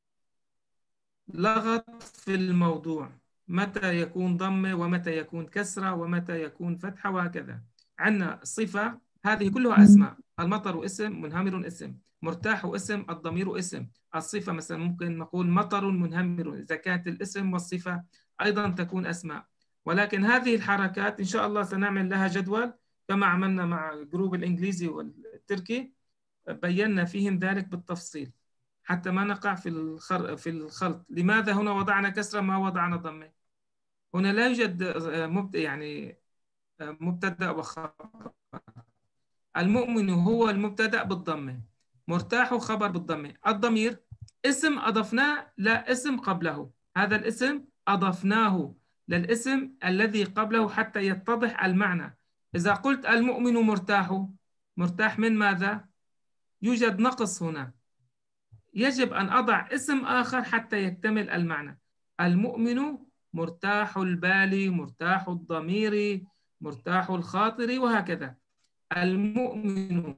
لغط في الموضوع، متى يكون ضمة ومتى يكون كسرة ومتى يكون فتحة وهكذا. عندنا صفة، هذه كلها أسماء. المطر اسم، منهمر اسم، مرتاح اسم، الضمير اسم. الصفة مثلا ممكن نقول مطر منهمر، إذا كانت الاسم والصفة أيضا تكون أسماء. ولكن هذه الحركات إن شاء الله سنعمل لها جدول كما عملنا مع جروب الإنجليزي والتركي، بينا فيهم ذلك بالتفصيل حتى ما نقع في الخر... في الخلط. لماذا هنا وضعنا كسرة ما وضعنا ضمة؟ هنا لا يوجد مبت... يعني مبتدأ وخبر. المؤمن هو المبتدأ بالضمة، مرتاح خبر بالضمة. الضمير اسم أضفناه لا اسم قبله، هذا الاسم أضفناه للاسم الذي قبله حتى يتضح المعنى. إذا قلت المؤمن مرتاح، مرتاح من ماذا؟ يوجد نقص هنا، يجب أن أضع اسم آخر حتى يكتمل المعنى. المؤمن مرتاح البال، مرتاح الضمير، مرتاح الخاطر وهكذا. المؤمن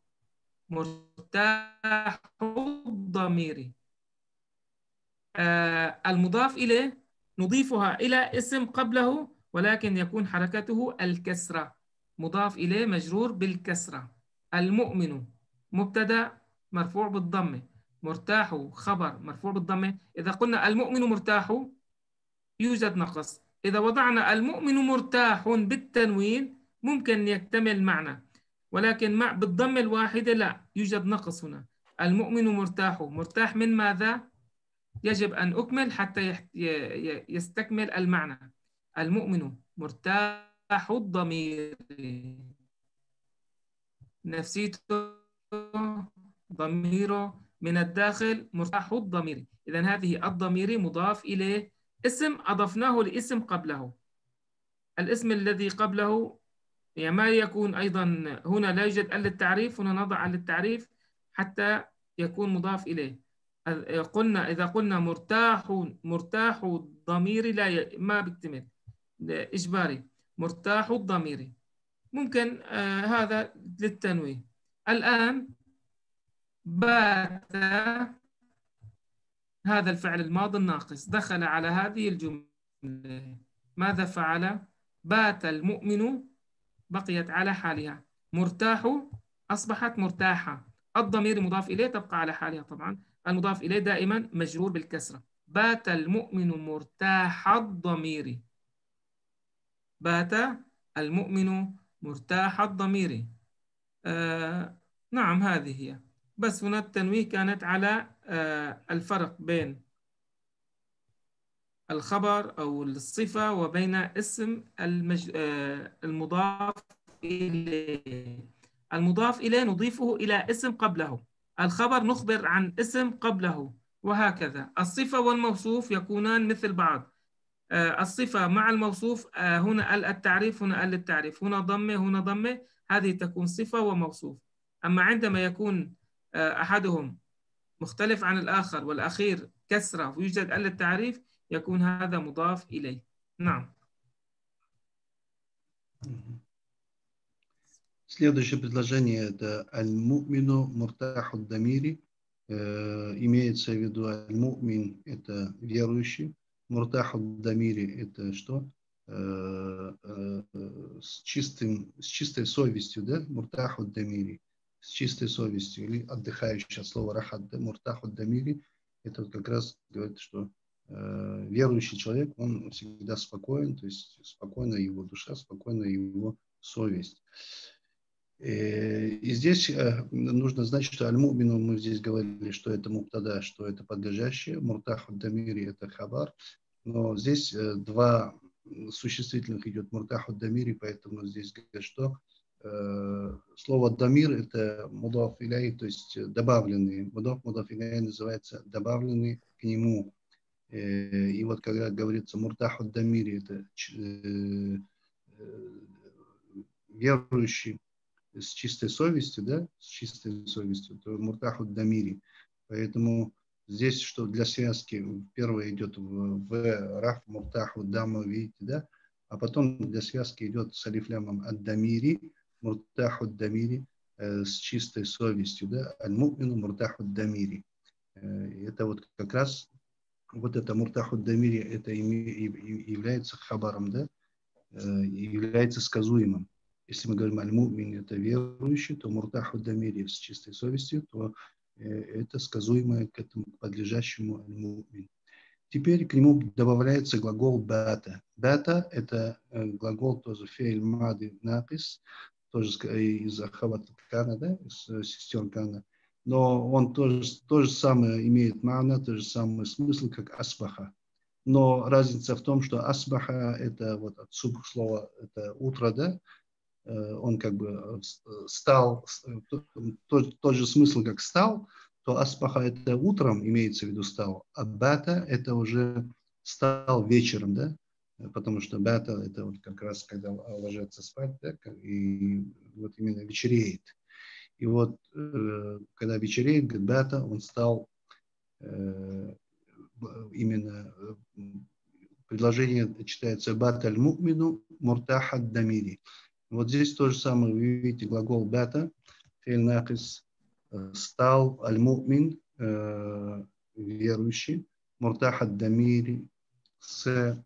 مرتاح الضمير. آه المضاف إليه نضيفها إلى اسم قبله ولكن يكون حركته الكسرة. مضاف إليه مجرور بالكسرة. المؤمن مبتدأ مرفوع بالضمة، مرتاح خبر مرفوع بالضمة. إذا قلنا المؤمن مرتاح يوجد نقص. إذا وضعنا المؤمن مرتاح بالتنوين ممكن يكتمل معنى، ولكن مع بالضمة الواحدة لا، يوجد نقص هنا. المؤمن مرتاح، مرتاح من ماذا؟ يجب أن أكمل حتى يستكمل المعنى. المؤمن مرتاح الضمير، نفسيته ضميره من الداخل مرتاح الضمير. إذن هذه الضمير مضاف إليه اسم أضفناه لاسم قبله. الاسم الذي قبله يعني ما يكون أيضا هنا لا يوجد ال التعريف، هنا نضع ال التعريف حتى يكون مضاف إليه. قلنا إذا قلنا مرتاح مرتاح الضمير لا ي... ما بيكتمل إجباري. مرتاح الضمير ممكن آه هذا للتنويه. الآن بات هذا الفعل الماضي الناقص دخل على هذه الجملة، ماذا فعل؟ بات المؤمن بقيت على حالها، مرتاح أصبحت مرتاحة. الضمير مضاف إليه تبقى على حالها طبعا، المضاف إليه دائما مجرور بالكسرة. بات المؤمن مرتاح الضمير. بات المؤمن مرتاح الضمير. آه نعم هذه هي. بس هنا التنويه كانت على آه الفرق بين الخبر أو الصفة وبين اسم المج... آه المضاف إليه. المضاف إليه نضيفه إلى اسم قبله، الخبر نخبر عن اسم قبله وهكذا. الصفة والموصوف يكونان مثل بعض. آه الصفة مع الموصوف آه هنا ال التعريف، هنا ال التعريف، هنا ضمة هنا ضمة، هذه تكون صفة وموصوف. أما عندما يكون أحدهم مختلف عن الآخر والأخير كسرة ويوجد آلة تعريف يكون هذا مضاف إليه. نعم. Следующее предложение – это аль-му'мину муртаху дамири. Имеется в виду аль-му'мин – это верующий. Муртаху дамири – это что? С, чистым, с чистой совестью, да? Муртаху дамири. С чистой совестью. Или отдыхающий от слова рахат. Да? Муртаху дамири – это вот как раз говорит, что э, верующий человек, он всегда спокоен, то есть спокойна его душа, спокойна его совесть. И здесь нужно знать, что аль-му'мину, мы здесь говорили, что это муптада, что это подлежащее, муртаху дамири это хабар, но здесь два существительных идет муртаху дамири, поэтому здесь говорят, что э, слово дамир это мудаф иляй, то есть добавленный, мудаф мудаф иляй называется добавленный к нему. И вот когда говорится муртаху дамири, это э, верующий с чистой совестью, да, с чистой совестью, то муртаху дамири. Поэтому здесь, что для связки, первое идет в, в раф муртаху дама, видите, да, а потом для связки идет с алифлямом ад-дамири, муртаху дамири, э, с чистой совестью, да, аль-му'мину муртаху дамири. Э, это вот как раз, вот это муртаху дамири, это является хабаром, да, э, является сказуемым. Если мы говорим аль-му'мин, это верующий, то муртаху дамири с чистой совестью, то э, это сказуемое к этому подлежащему аль-му'мин. Теперь к нему добавляется глагол бата. Бата – это э, глагол тоже фейль мады напис, тоже из ахават кана, да, из сестер кана. Но он тоже, то же самое имеет мана, тот же самый смысл, как асбаха. Но разница в том, что асбаха – это вот от субх слова, это утро, да, он как бы стал, тот, тот же смысл, как стал, то аспаха это утром, имеется в виду стал, а бата это уже стал вечером, да, потому что бата это вот как раз когда ложится спать, да, и вот именно вечереет. И вот когда вечереет, говорит, бата, он стал именно, предложение читается бата аль-му'мину муртаха дамири. Вот здесь то же самое, вы видите глагол бата, фейль накис, стал аль-му'мин, э, верующий, муртаха дамири, с, э,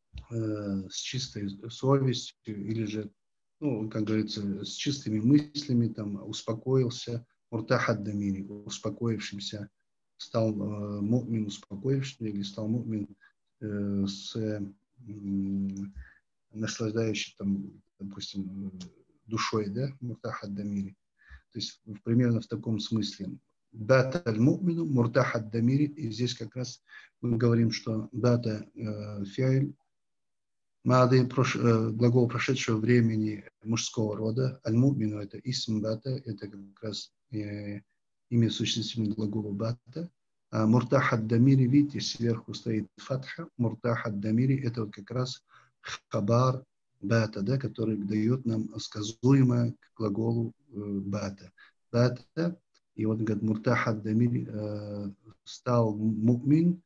с чистой совестью, или же, ну, как говорится, с чистыми мыслями, там, успокоился, муртаха дамири, успокоившимся, стал э, му'мин успокоившимся, или стал му'мин э, с э, наслаждающий там, допустим, душой, да, муртахат дамири. То есть примерно в таком смысле. Бата аль-му'мину муртахат дамири. И здесь как раз мы говорим, что бата э, фиаль, мады, прош, э, глагол прошедшего времени мужского рода. Аль-му'мину это исм бата, это как раз э, имя существительного глагола бата. А муртахат дамири, видите, сверху стоит фатха. Муртахат дамири это вот как раз хабар бата, да, который дает нам сказуемое к глаголу э, бата. Бата, и вот говорит, муртахат дамири, э, стал му'мин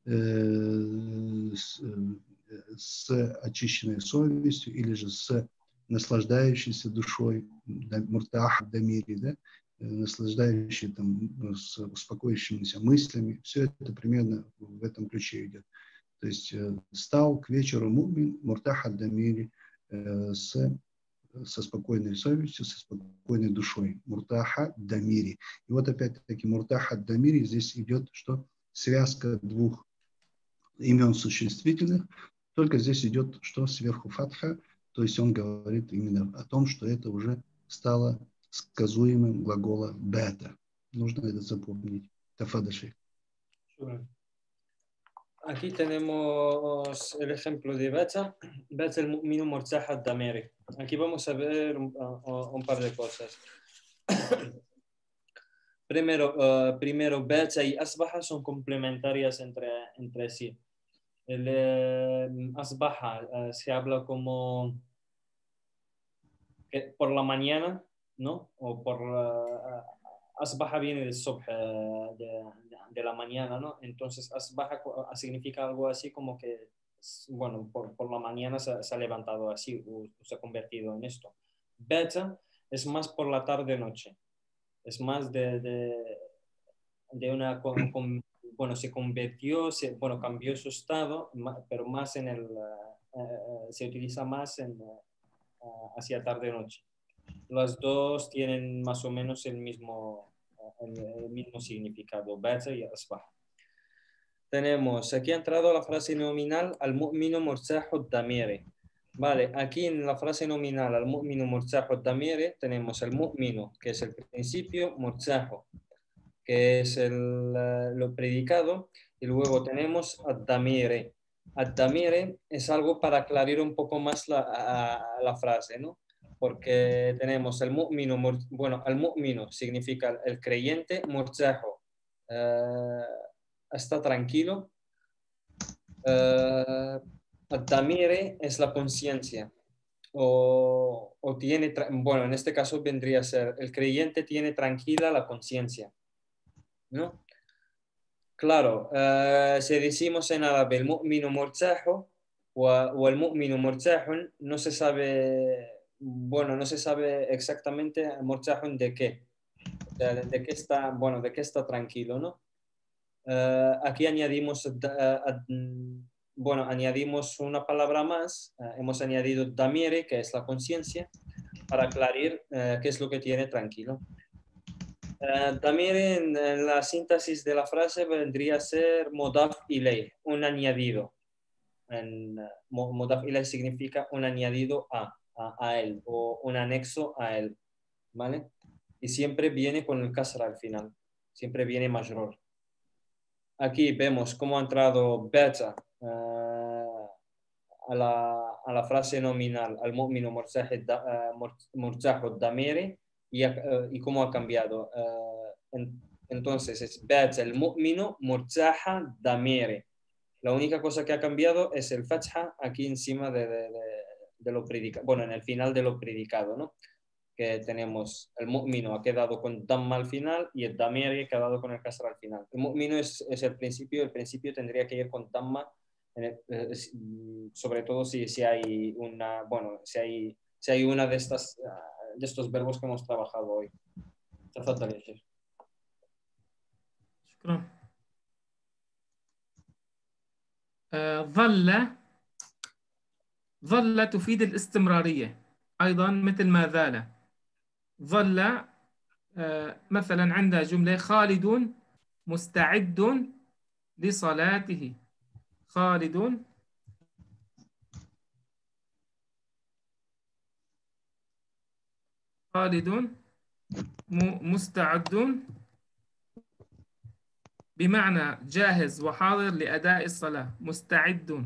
э, с, э, с очищенной совестью или же с наслаждающейся душой, муртахат дамири, да, наслаждающий там, с успокоившимися мыслями. Все это примерно в этом ключе идет. То есть стал к вечеру му'мин муртахат дамири, с, со спокойной совестью, со спокойной душой. Муртаха дамири. И вот опять-таки муртаха дамири здесь идет, что связка двух имен существительных, только здесь идет, что сверху фатха, то есть он говорит именно о том, что это уже стало сказуемым глагола бета. Нужно это запомнить. Тафадаши. Aquí tenemos el ejemplo de Bacha, Bacha el mu'minu murtaha damiri. Aquí vamos a ver un, un par de cosas. Primero, uh, primero Bacha y Asbaha son complementarias entre, entre sí. El uh, Asbaha uh, se habla como que por la mañana, ¿no? O por uh, asbaha viene del subh, uh, de, de la mañana, ¿no? Entonces asbaha significa algo así como que, bueno, por, por la mañana se, se ha levantado así, o, o se ha convertido en esto. Beta es más por la tarde-noche, es más de, de, de una, con, con, bueno, se convirtió, se, bueno, cambió su estado, pero más en el, uh, uh, se utiliza más en, uh, hacia tarde-noche. Las dos tienen más o menos el mismo, el, el mismo significado, bata y asbah. Tenemos, aquí ha entrado la frase nominal, al-mu'minu murtahu damire. Vale, aquí en la frase nominal, al-mu'minu murtahu damire, tenemos el mu'minu, que es el principio, murtahu, que es el, lo predicado, y luego tenemos ad-damire. Ad-damire es algo para aclarar un poco más la, a, a la frase, ¿no? Porque tenemos el mu'minu, bueno, el mu'minu significa el creyente, murtahu, uh, está tranquilo. Uh, ad-damire es la conciencia. O, o tiene, bueno, en este caso vendría a ser, el creyente tiene tranquila la conciencia, ¿no? Claro, uh, si decimos en árabe el mu'minu murtahu o el mu'minu murtahun, no se sabe, bueno, no se sabe exactamente murtahun de qué, o sea, de, de qué está, bueno, de qué está tranquilo, ¿no? Uh, aquí añadimos, uh, uh, bueno, añadimos una palabra más, uh, hemos añadido damire, que es la conciencia, para aclarar uh, qué es lo que tiene tranquilo. Uh, también en, en la síntesis de la frase vendría a ser modaf ilay, un añadido. En, uh, modaf ilay significa un añadido a, a, a él o un anexo a él, ¿vale? Y siempre viene con el kasra al final, siempre viene majrur. Aquí vemos cómo ha entrado beta uh, a, la, a la frase nominal, al mu'minu murtahu damiri, y, uh, y cómo ha cambiado. Uh, en, entonces es beta el mu'minu murtaha damiri. La única cosa que ha cambiado es el fatha aquí encima de, de, de, de lo predicado, bueno, en el final de lo predicado, ¿no? Que tenemos el mu'minu ha quedado con damma al final y el damiri ha quedado con el kasra al final. El mu'minu es, es el principio, el principio tendría que ir con damma, en el, eh, sobre todo si, si hay una, bueno, si hay, si hay una de estas, uh, de estos verbos que hemos trabajado hoy. تفضل يا شيخ. شكرا. آه، ظل ظل تفيد الاستمرارية أيضا مثل ما زال. ظل آه، مثلا عندها جملة خالد مستعد لصلاته. خالد خالد مستعد بمعنى جاهز وحاضر لأداء الصلاة. مستعد.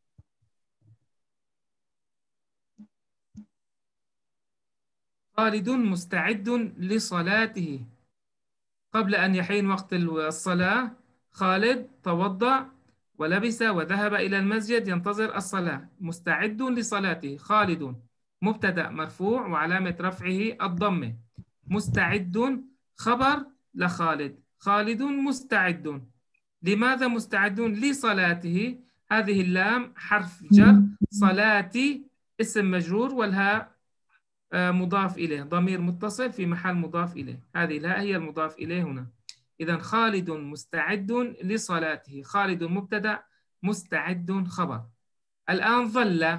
خالد مستعد لصلاته. قبل أن يحين وقت الصلاة خالد توضأ ولبس وذهب إلى المسجد ينتظر الصلاة. مستعد لصلاته. خالد مبتدأ مرفوع وعلامة رفعه الضمة. مستعد خبر لخالد. خالد مستعد. لماذا مستعد؟ لصلاته. هذه اللام حرف جر، صلاتي اسم مجرور، والهاء مضاف إليه، ضمير متصل في محل مضاف إليه. هذه الهاء هي المضاف إليه هنا. إذن خالد مستعد لصلاته. خالد مبتدأ، مستعد خبر. الآن ظل،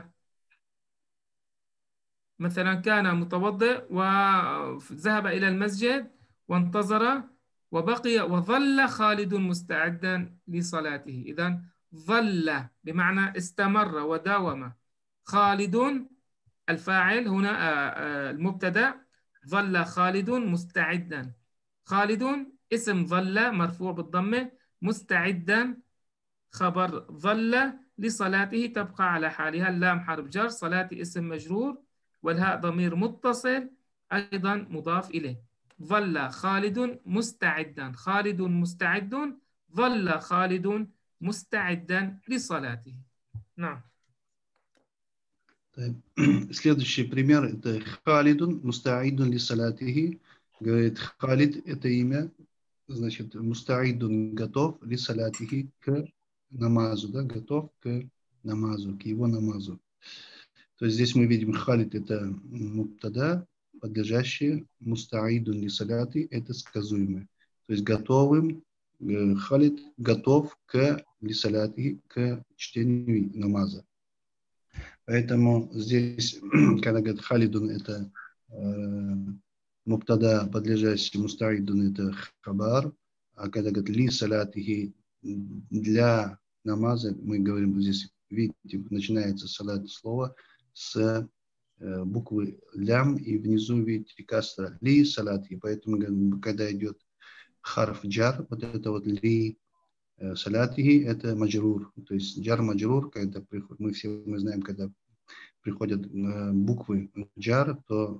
مثلا كان متوضئ وذهب إلى المسجد وانتظر وبقي وظل خالد مستعدا لصلاته. إذن ظل بمعنى استمر وداوم. خالد الفاعل هنا المبتدأ، ظل خالد مستعدا. خالد اسم ظل مرفوع بالضمة، مستعدا خبر ظل لصلاته تبقى على حالها. اللام حرف جر، صلاتي اسم مجرور، والهاء ضمير متصل أيضا مضاف إليه. ظل خالد مستعدا. خالد مستعد، ظل خالد مستعدا لصلاته. نعم. Следующий пример – это Халидун мустаидун ли салатихи. Говорит, Халид – это имя, значит, мустаидун готов ли салатихи к намазу, да, готов к намазу, к его намазу. То есть здесь мы видим Халид – это муптада, подлежащее, мустаидун ли салати – это сказуемое. То есть готовым, Халид готов к ли салати, к чтению намаза. Поэтому здесь, когда говорят Халидун, это э, муптада, подлежащий, мустаидун, это хабар, а когда говорят ли салатихи, для намаза, мы говорим здесь, видите, начинается салат слова с э, буквы лям, и внизу видите кастра ли салатихи, поэтому когда идет харф джар, вот это вот ли салатихи, это маджрур, то есть джар маджрур, когда приходит, мы все мы знаем, когда приходят буквы джар, то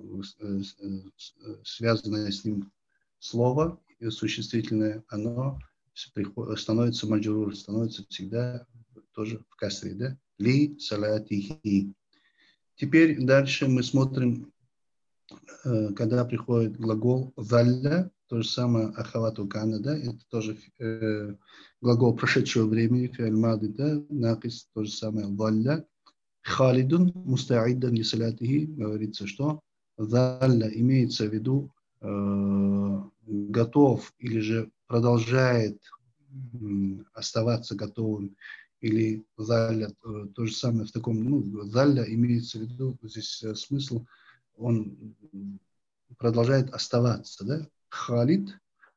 связанное с ним слово существительное, оно становится маджрур, становится всегда тоже в касре, да? Ли салатихи. Теперь дальше мы смотрим, когда приходит глагол залля, то же самое ахавату кана, да, это тоже э, глагол прошедшего времени, фиаль-мады, да, накис, то же самое залля. Халидун мустаиддан ли салатихи, говорится, что залля имеется в виду э, готов или же продолжает э, оставаться готовым, или залля, э, то же самое в таком, ну, залля имеется в виду, здесь э, смысл, он продолжает оставаться, да? Халид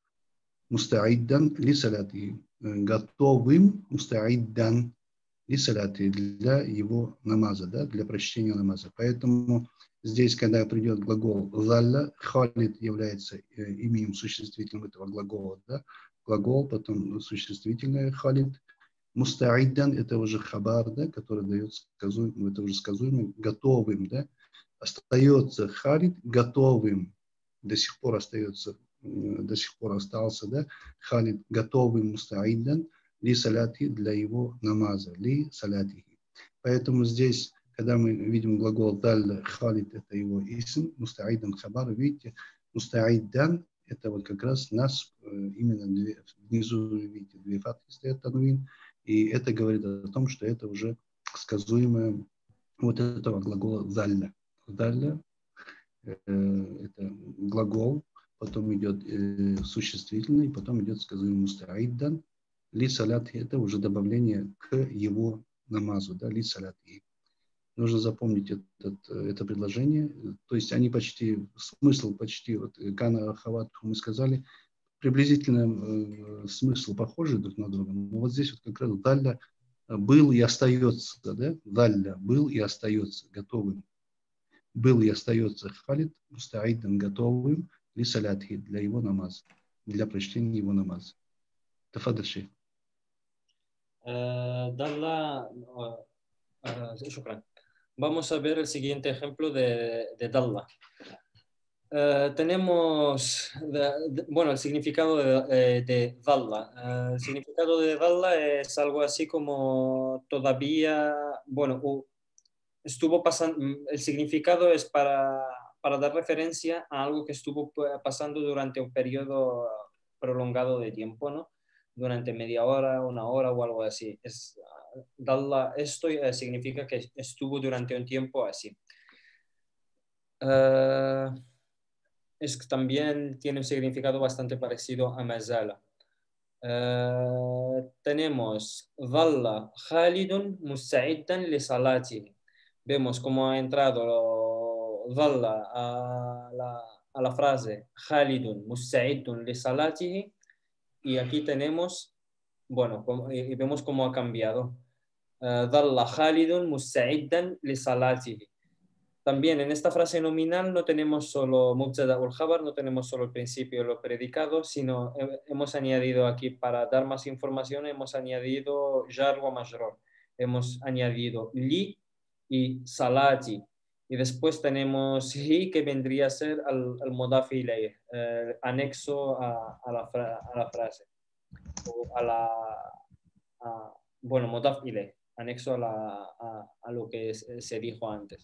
мустаиддан ли салати, готовым мустаиддан ли салати, для его намаза, да, для прочтения намаза. Поэтому здесь, когда придет глагол залля, халид является именем существительным этого глагола, да? Глагол, потом существительное халид. Мустаиддан это уже хабар, да, который дает сказуемым, это уже сказуемым, готовым, да? Остается халид готовым, до сих пор остается, до сих пор остался, да, халид готовым мустаиддан ли салати, для его намаза, ли салатихи. Поэтому здесь, когда мы видим глагол далля, халид это его исм, мустаиддан хабар, видите, мустаиддан это вот как раз нас, именно две, внизу видите, две факты стоят, танвин, и это говорит о том, что это уже сказуемое вот этого глагола далля. Далля э, это глагол, потом идет э, существительный, потом идет сказуемый мустаиддан. Ли салат это уже добавление к его намазу, да, ли салат. Нужно запомнить этот, это предложение. То есть они почти, смысл почти, вот кана хават, мы сказали, приблизительно э, смысл похожий друг на друга. Но вот здесь вот как раз далля был и остается, да, далля был и остается готовым. Был и остается халид, мустаиддан готовым, ли салатхи, для его намаза, для прочтения его намаза. Тафадаль шейх. Dalla, shukran. Vamos a ver el siguiente ejemplo de, de Dalla. Uh, tenemos, de, de, bueno, el significado de, de Dalla. Uh, el significado de Dalla es algo así como todavía, bueno, uh, estuvo pasando, el significado es para, para dar referencia a algo que estuvo pasando durante un periodo prolongado de tiempo, ¿no? Durante media hora, una hora o algo así. Es, Dalla, esto eh, significa que estuvo durante un tiempo así. Uh, es que también tiene un significado bastante parecido a mazala. Uh, tenemos Dalla Khalidun musta'iddan li salatihi. Vemos cómo ha entrado Dalla a la, a la frase Khalidun musta'iddun li salatihi, y aquí tenemos, bueno, y vemos cómo ha cambiado. Dalla Khalidun musta'iddan li salatihi. También en esta frase nominal no tenemos solo mubtada ul khabar, no tenemos solo el principio y los predicados, sino hemos añadido aquí, para dar más información, hemos añadido jar wa majrur. Hemos añadido li y salati. Y después tenemos hi, que vendría a ser al, al modaf ilayh, eh, anexo a, a, la fra, a la frase. O a la, a, bueno, modaf ilayh, anexo a, la, a, a lo que es, se dijo antes.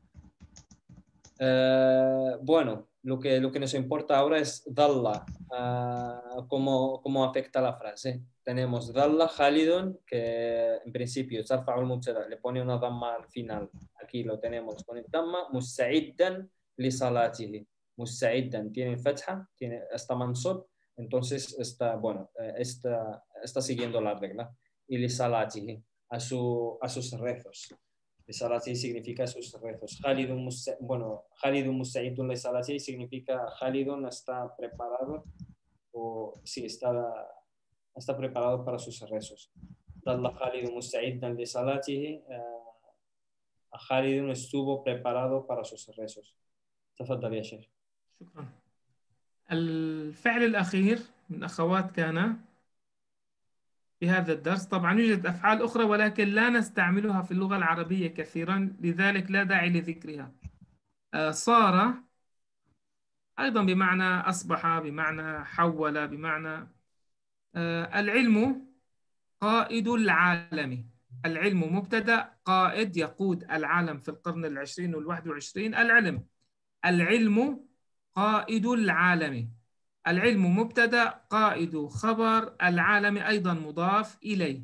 Uh, bueno, lo que, lo que nos importa ahora es Dalla, uh, cómo, cómo afecta la frase. Tenemos Dalla Khalidun, que en principio le pone una damma al final. Aquí lo tenemos con el damma. Musta'iddan li salatihi. Musta'iddan tiene fatha, tiene, está mansub, entonces está, bueno, está, está siguiendo la regla. Y li salatihi, a, su, a sus rezos. Salati significa sus rezos. Khalidun, bueno, Khalidun Musta'idun li salati significa Khalidun está preparado o sí, está, está preparado para sus rezos. Dalla Khalidun Musta'idun li salatihi, Khalidun estuvo preparado para sus rezos. تفضل يا شيخ. شكرا. الفعل الأخير من أخوات كان في هذا الدرس، طبعا يوجد أفعال أخرى ولكن لا نستعملها في اللغة العربية كثيرا، لذلك لا داعي لذكرها. آه صار أيضا بمعنى أصبح، بمعنى حول، بمعنى آه العلم قائد العالم. العلم مبتدأ، قائد يقود العالم في القرن العشرين والواحد وعشرين. العلم العلم قائد العالم. العلم مبتدأ، قائد خبر، العالم أيضا مضاف إليه.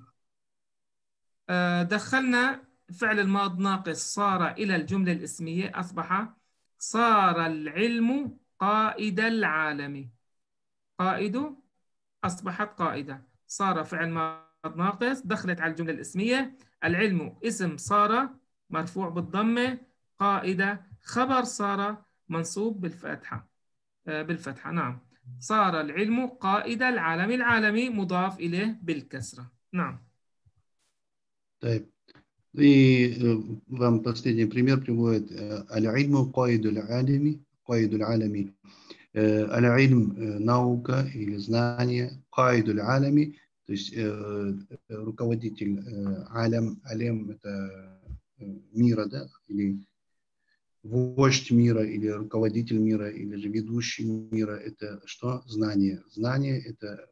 دخلنا فعل الماض ناقص صار إلى الجملة الاسمية، أصبح صار العلم قائد العالم. قائد أصبحت قائدة. صار فعل ماض ناقص، دخلت على الجملة الاسمية. العلم اسم صار مرفوع بالضمة، قائدة خبر صار منصوب بالفتحة. بالفتحة نعم. صار العلم قائد العالم. العالمي مضاف إليه بالكسرة. نعم. طيب. И вам последний пример приводит аль-ильму каиду аль-алими, каиду аль-алами. Аль-ильм наука или знание, каиду аль-алами, то есть руководитель алям, алем это мира, да, или вождь мира, или руководитель мира, или же ведущий мира, это что? Знание. Знание это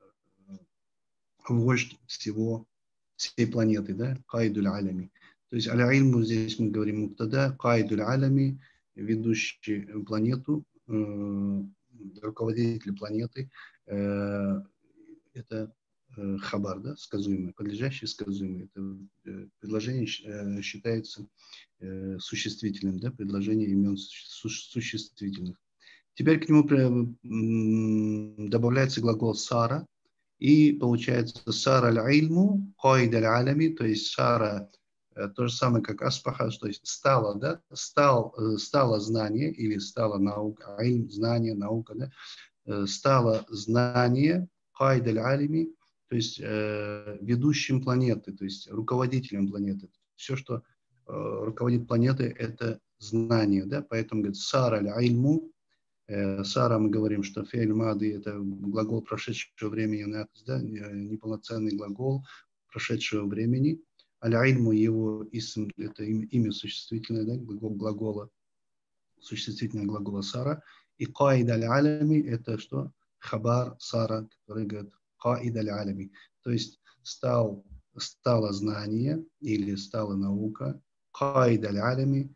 вождь всего, всей планеты, да, каиду аль-алами. То есть аль-ильму здесь мы говорим муктада, каиду аль-алами, ведущий планету, э, руководитель планеты, э, это э, хабар, да, сказуемый, подлежащий сказуемый. Это э, предложение э, считается э, существительным, да, предложение имен су существительных. Теперь к нему э, добавляется глагол сара, и получается сара аль-ильму каид аль-алами, то есть сара то же самое, как аспаха, то есть стало, да, стал, стало знание или стало наука, ильм, знание, наука, да, стало знание каид аль-алими, то есть э, ведущим планеты, то есть руководителем планеты. Все, что э, руководит планетой, это знание, да, поэтому говорит сара аль-ильму. Сара, мы говорим, что фейль мады это глагол прошедшего времени, да, неполноценный глагол прошедшего времени. Аль-ильму его исм, это имя существительное, да, глагол глагола, существительное глагола сара. И каид аль-алами это что? Хабар сара, который говорит каид аль-алами. То есть стал, стало знание или стала наука, каид аль-алами,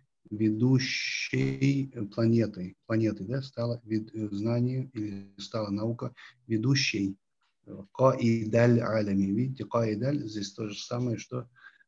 ведущей планетой, планетой, да, стало вед, знание или стала наука ведущей. Каидаль алями. Видите, каидаль здесь то же самое, что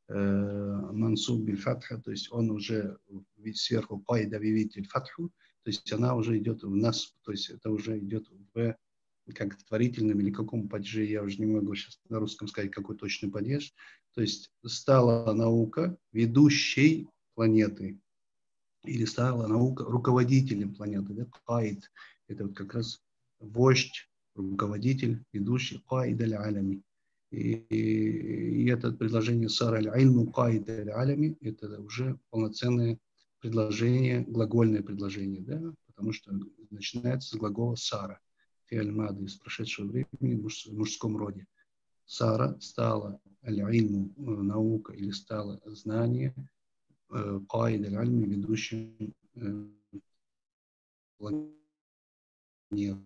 мансуб биль фатха, то есть он уже сверху каида, вы видите фатху, то есть она уже идет в нас, то есть это уже идет в как творительном или каком падеже, я уже не могу сейчас на русском сказать, какой точный падеж, то есть стала наука ведущей планеты. Или стала наука руководителем планеты, да, каид, это вот как раз вождь, руководитель, ведущий, каид аль-алями. И, и, и это предложение сара аль-ильму каид аль-алями, это уже полноценное предложение, глагольное предложение, да, потому что начинается с глагола сара, фиаль мады из прошедшего времени в мужском роде. Сара стала аль-ильму, наука или стало знание, قائد العلم ведущим планеты.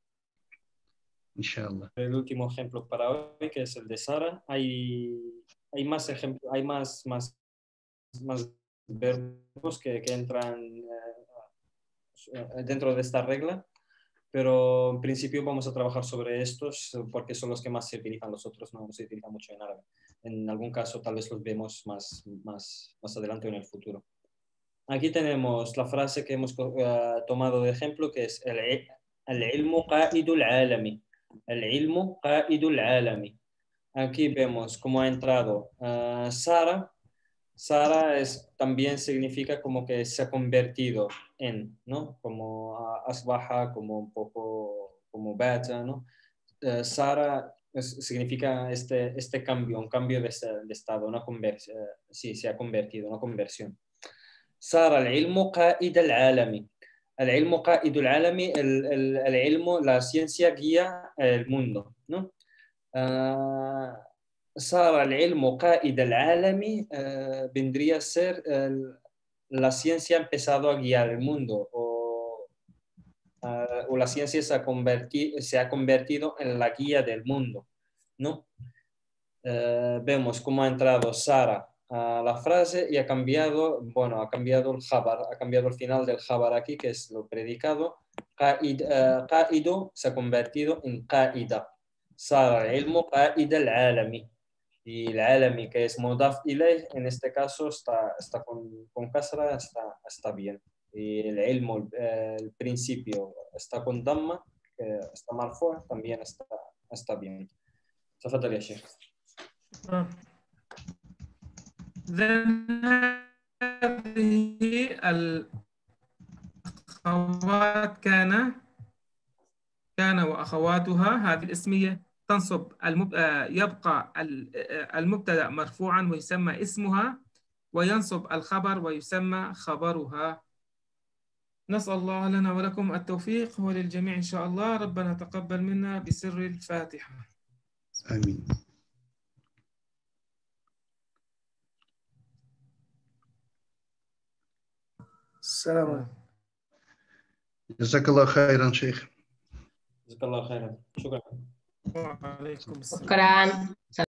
Иншаллах. El último ejemplo para hoy, que es el de Sara. Hay hay más ejemplos, hay más, más, más verbos que, que entran eh, dentro de esta regla, pero en principio vamos a trabajar sobre estos porque son los que más se utilizan, los otros no se utilizan mucho en árabe. En algún caso tal vez los vemos más, más, más adelante o en el futuro. Aquí tenemos la frase que hemos uh, tomado de ejemplo, que es el ilmu qa'idul alami. El ilmu qa'idul alami. Aquí vemos cómo ha entrado uh, Sara. Sara es, también significa como que se ha convertido en, ¿no? Como uh, asbaha, como un poco como bata, ¿no? Uh, Sara es, significa este, este cambio, un cambio de, de estado, una conversión. Uh, sí, se ha convertido, una conversión. صار العلم قائد العالم. العلم قائد العالم, el, el, el ilmo, la ciencia guía el mundo, ¿no? Uh, صار العلم قائد العالم uh, vendría a ser el, la ciencia ha empezado a guiar el mundo o, uh, o la ciencia se ha, converti, se ha convertido en la guía del mundo, ¿no? Uh, vemos cómo ha entrado Sara a la frase y ha cambiado, bueno, ha cambiado el jabar, ha cambiado el final del jabar aquí, que es lo predicado. Qaid, uh, qaidu se ha convertido en qaida. Sara ilmu qaid al-alami. Y el alami, que es mudaf ilayh, en este caso está, está con, con kasra, está, está bien. Y el ilmu, el, el principio, está con damma, que está marfu, también está, está bien. تفضل يا شيخ. هذه الأخوات كان كان وأخواتها، هذه الاسمية تنصب المب... يبقى المبتدأ مرفوعا ويسمى اسمها، وينصب الخبر ويسمى خبرها. نسأل الله لنا ولكم التوفيق وللجميع إن شاء الله. ربنا تقبل منا بسر الفاتحة. آمين. السلام عليكم. جزاك الله خيرا شيخ. جزاك الله خيرا. شكرا. وعليكم السلام. شكرا.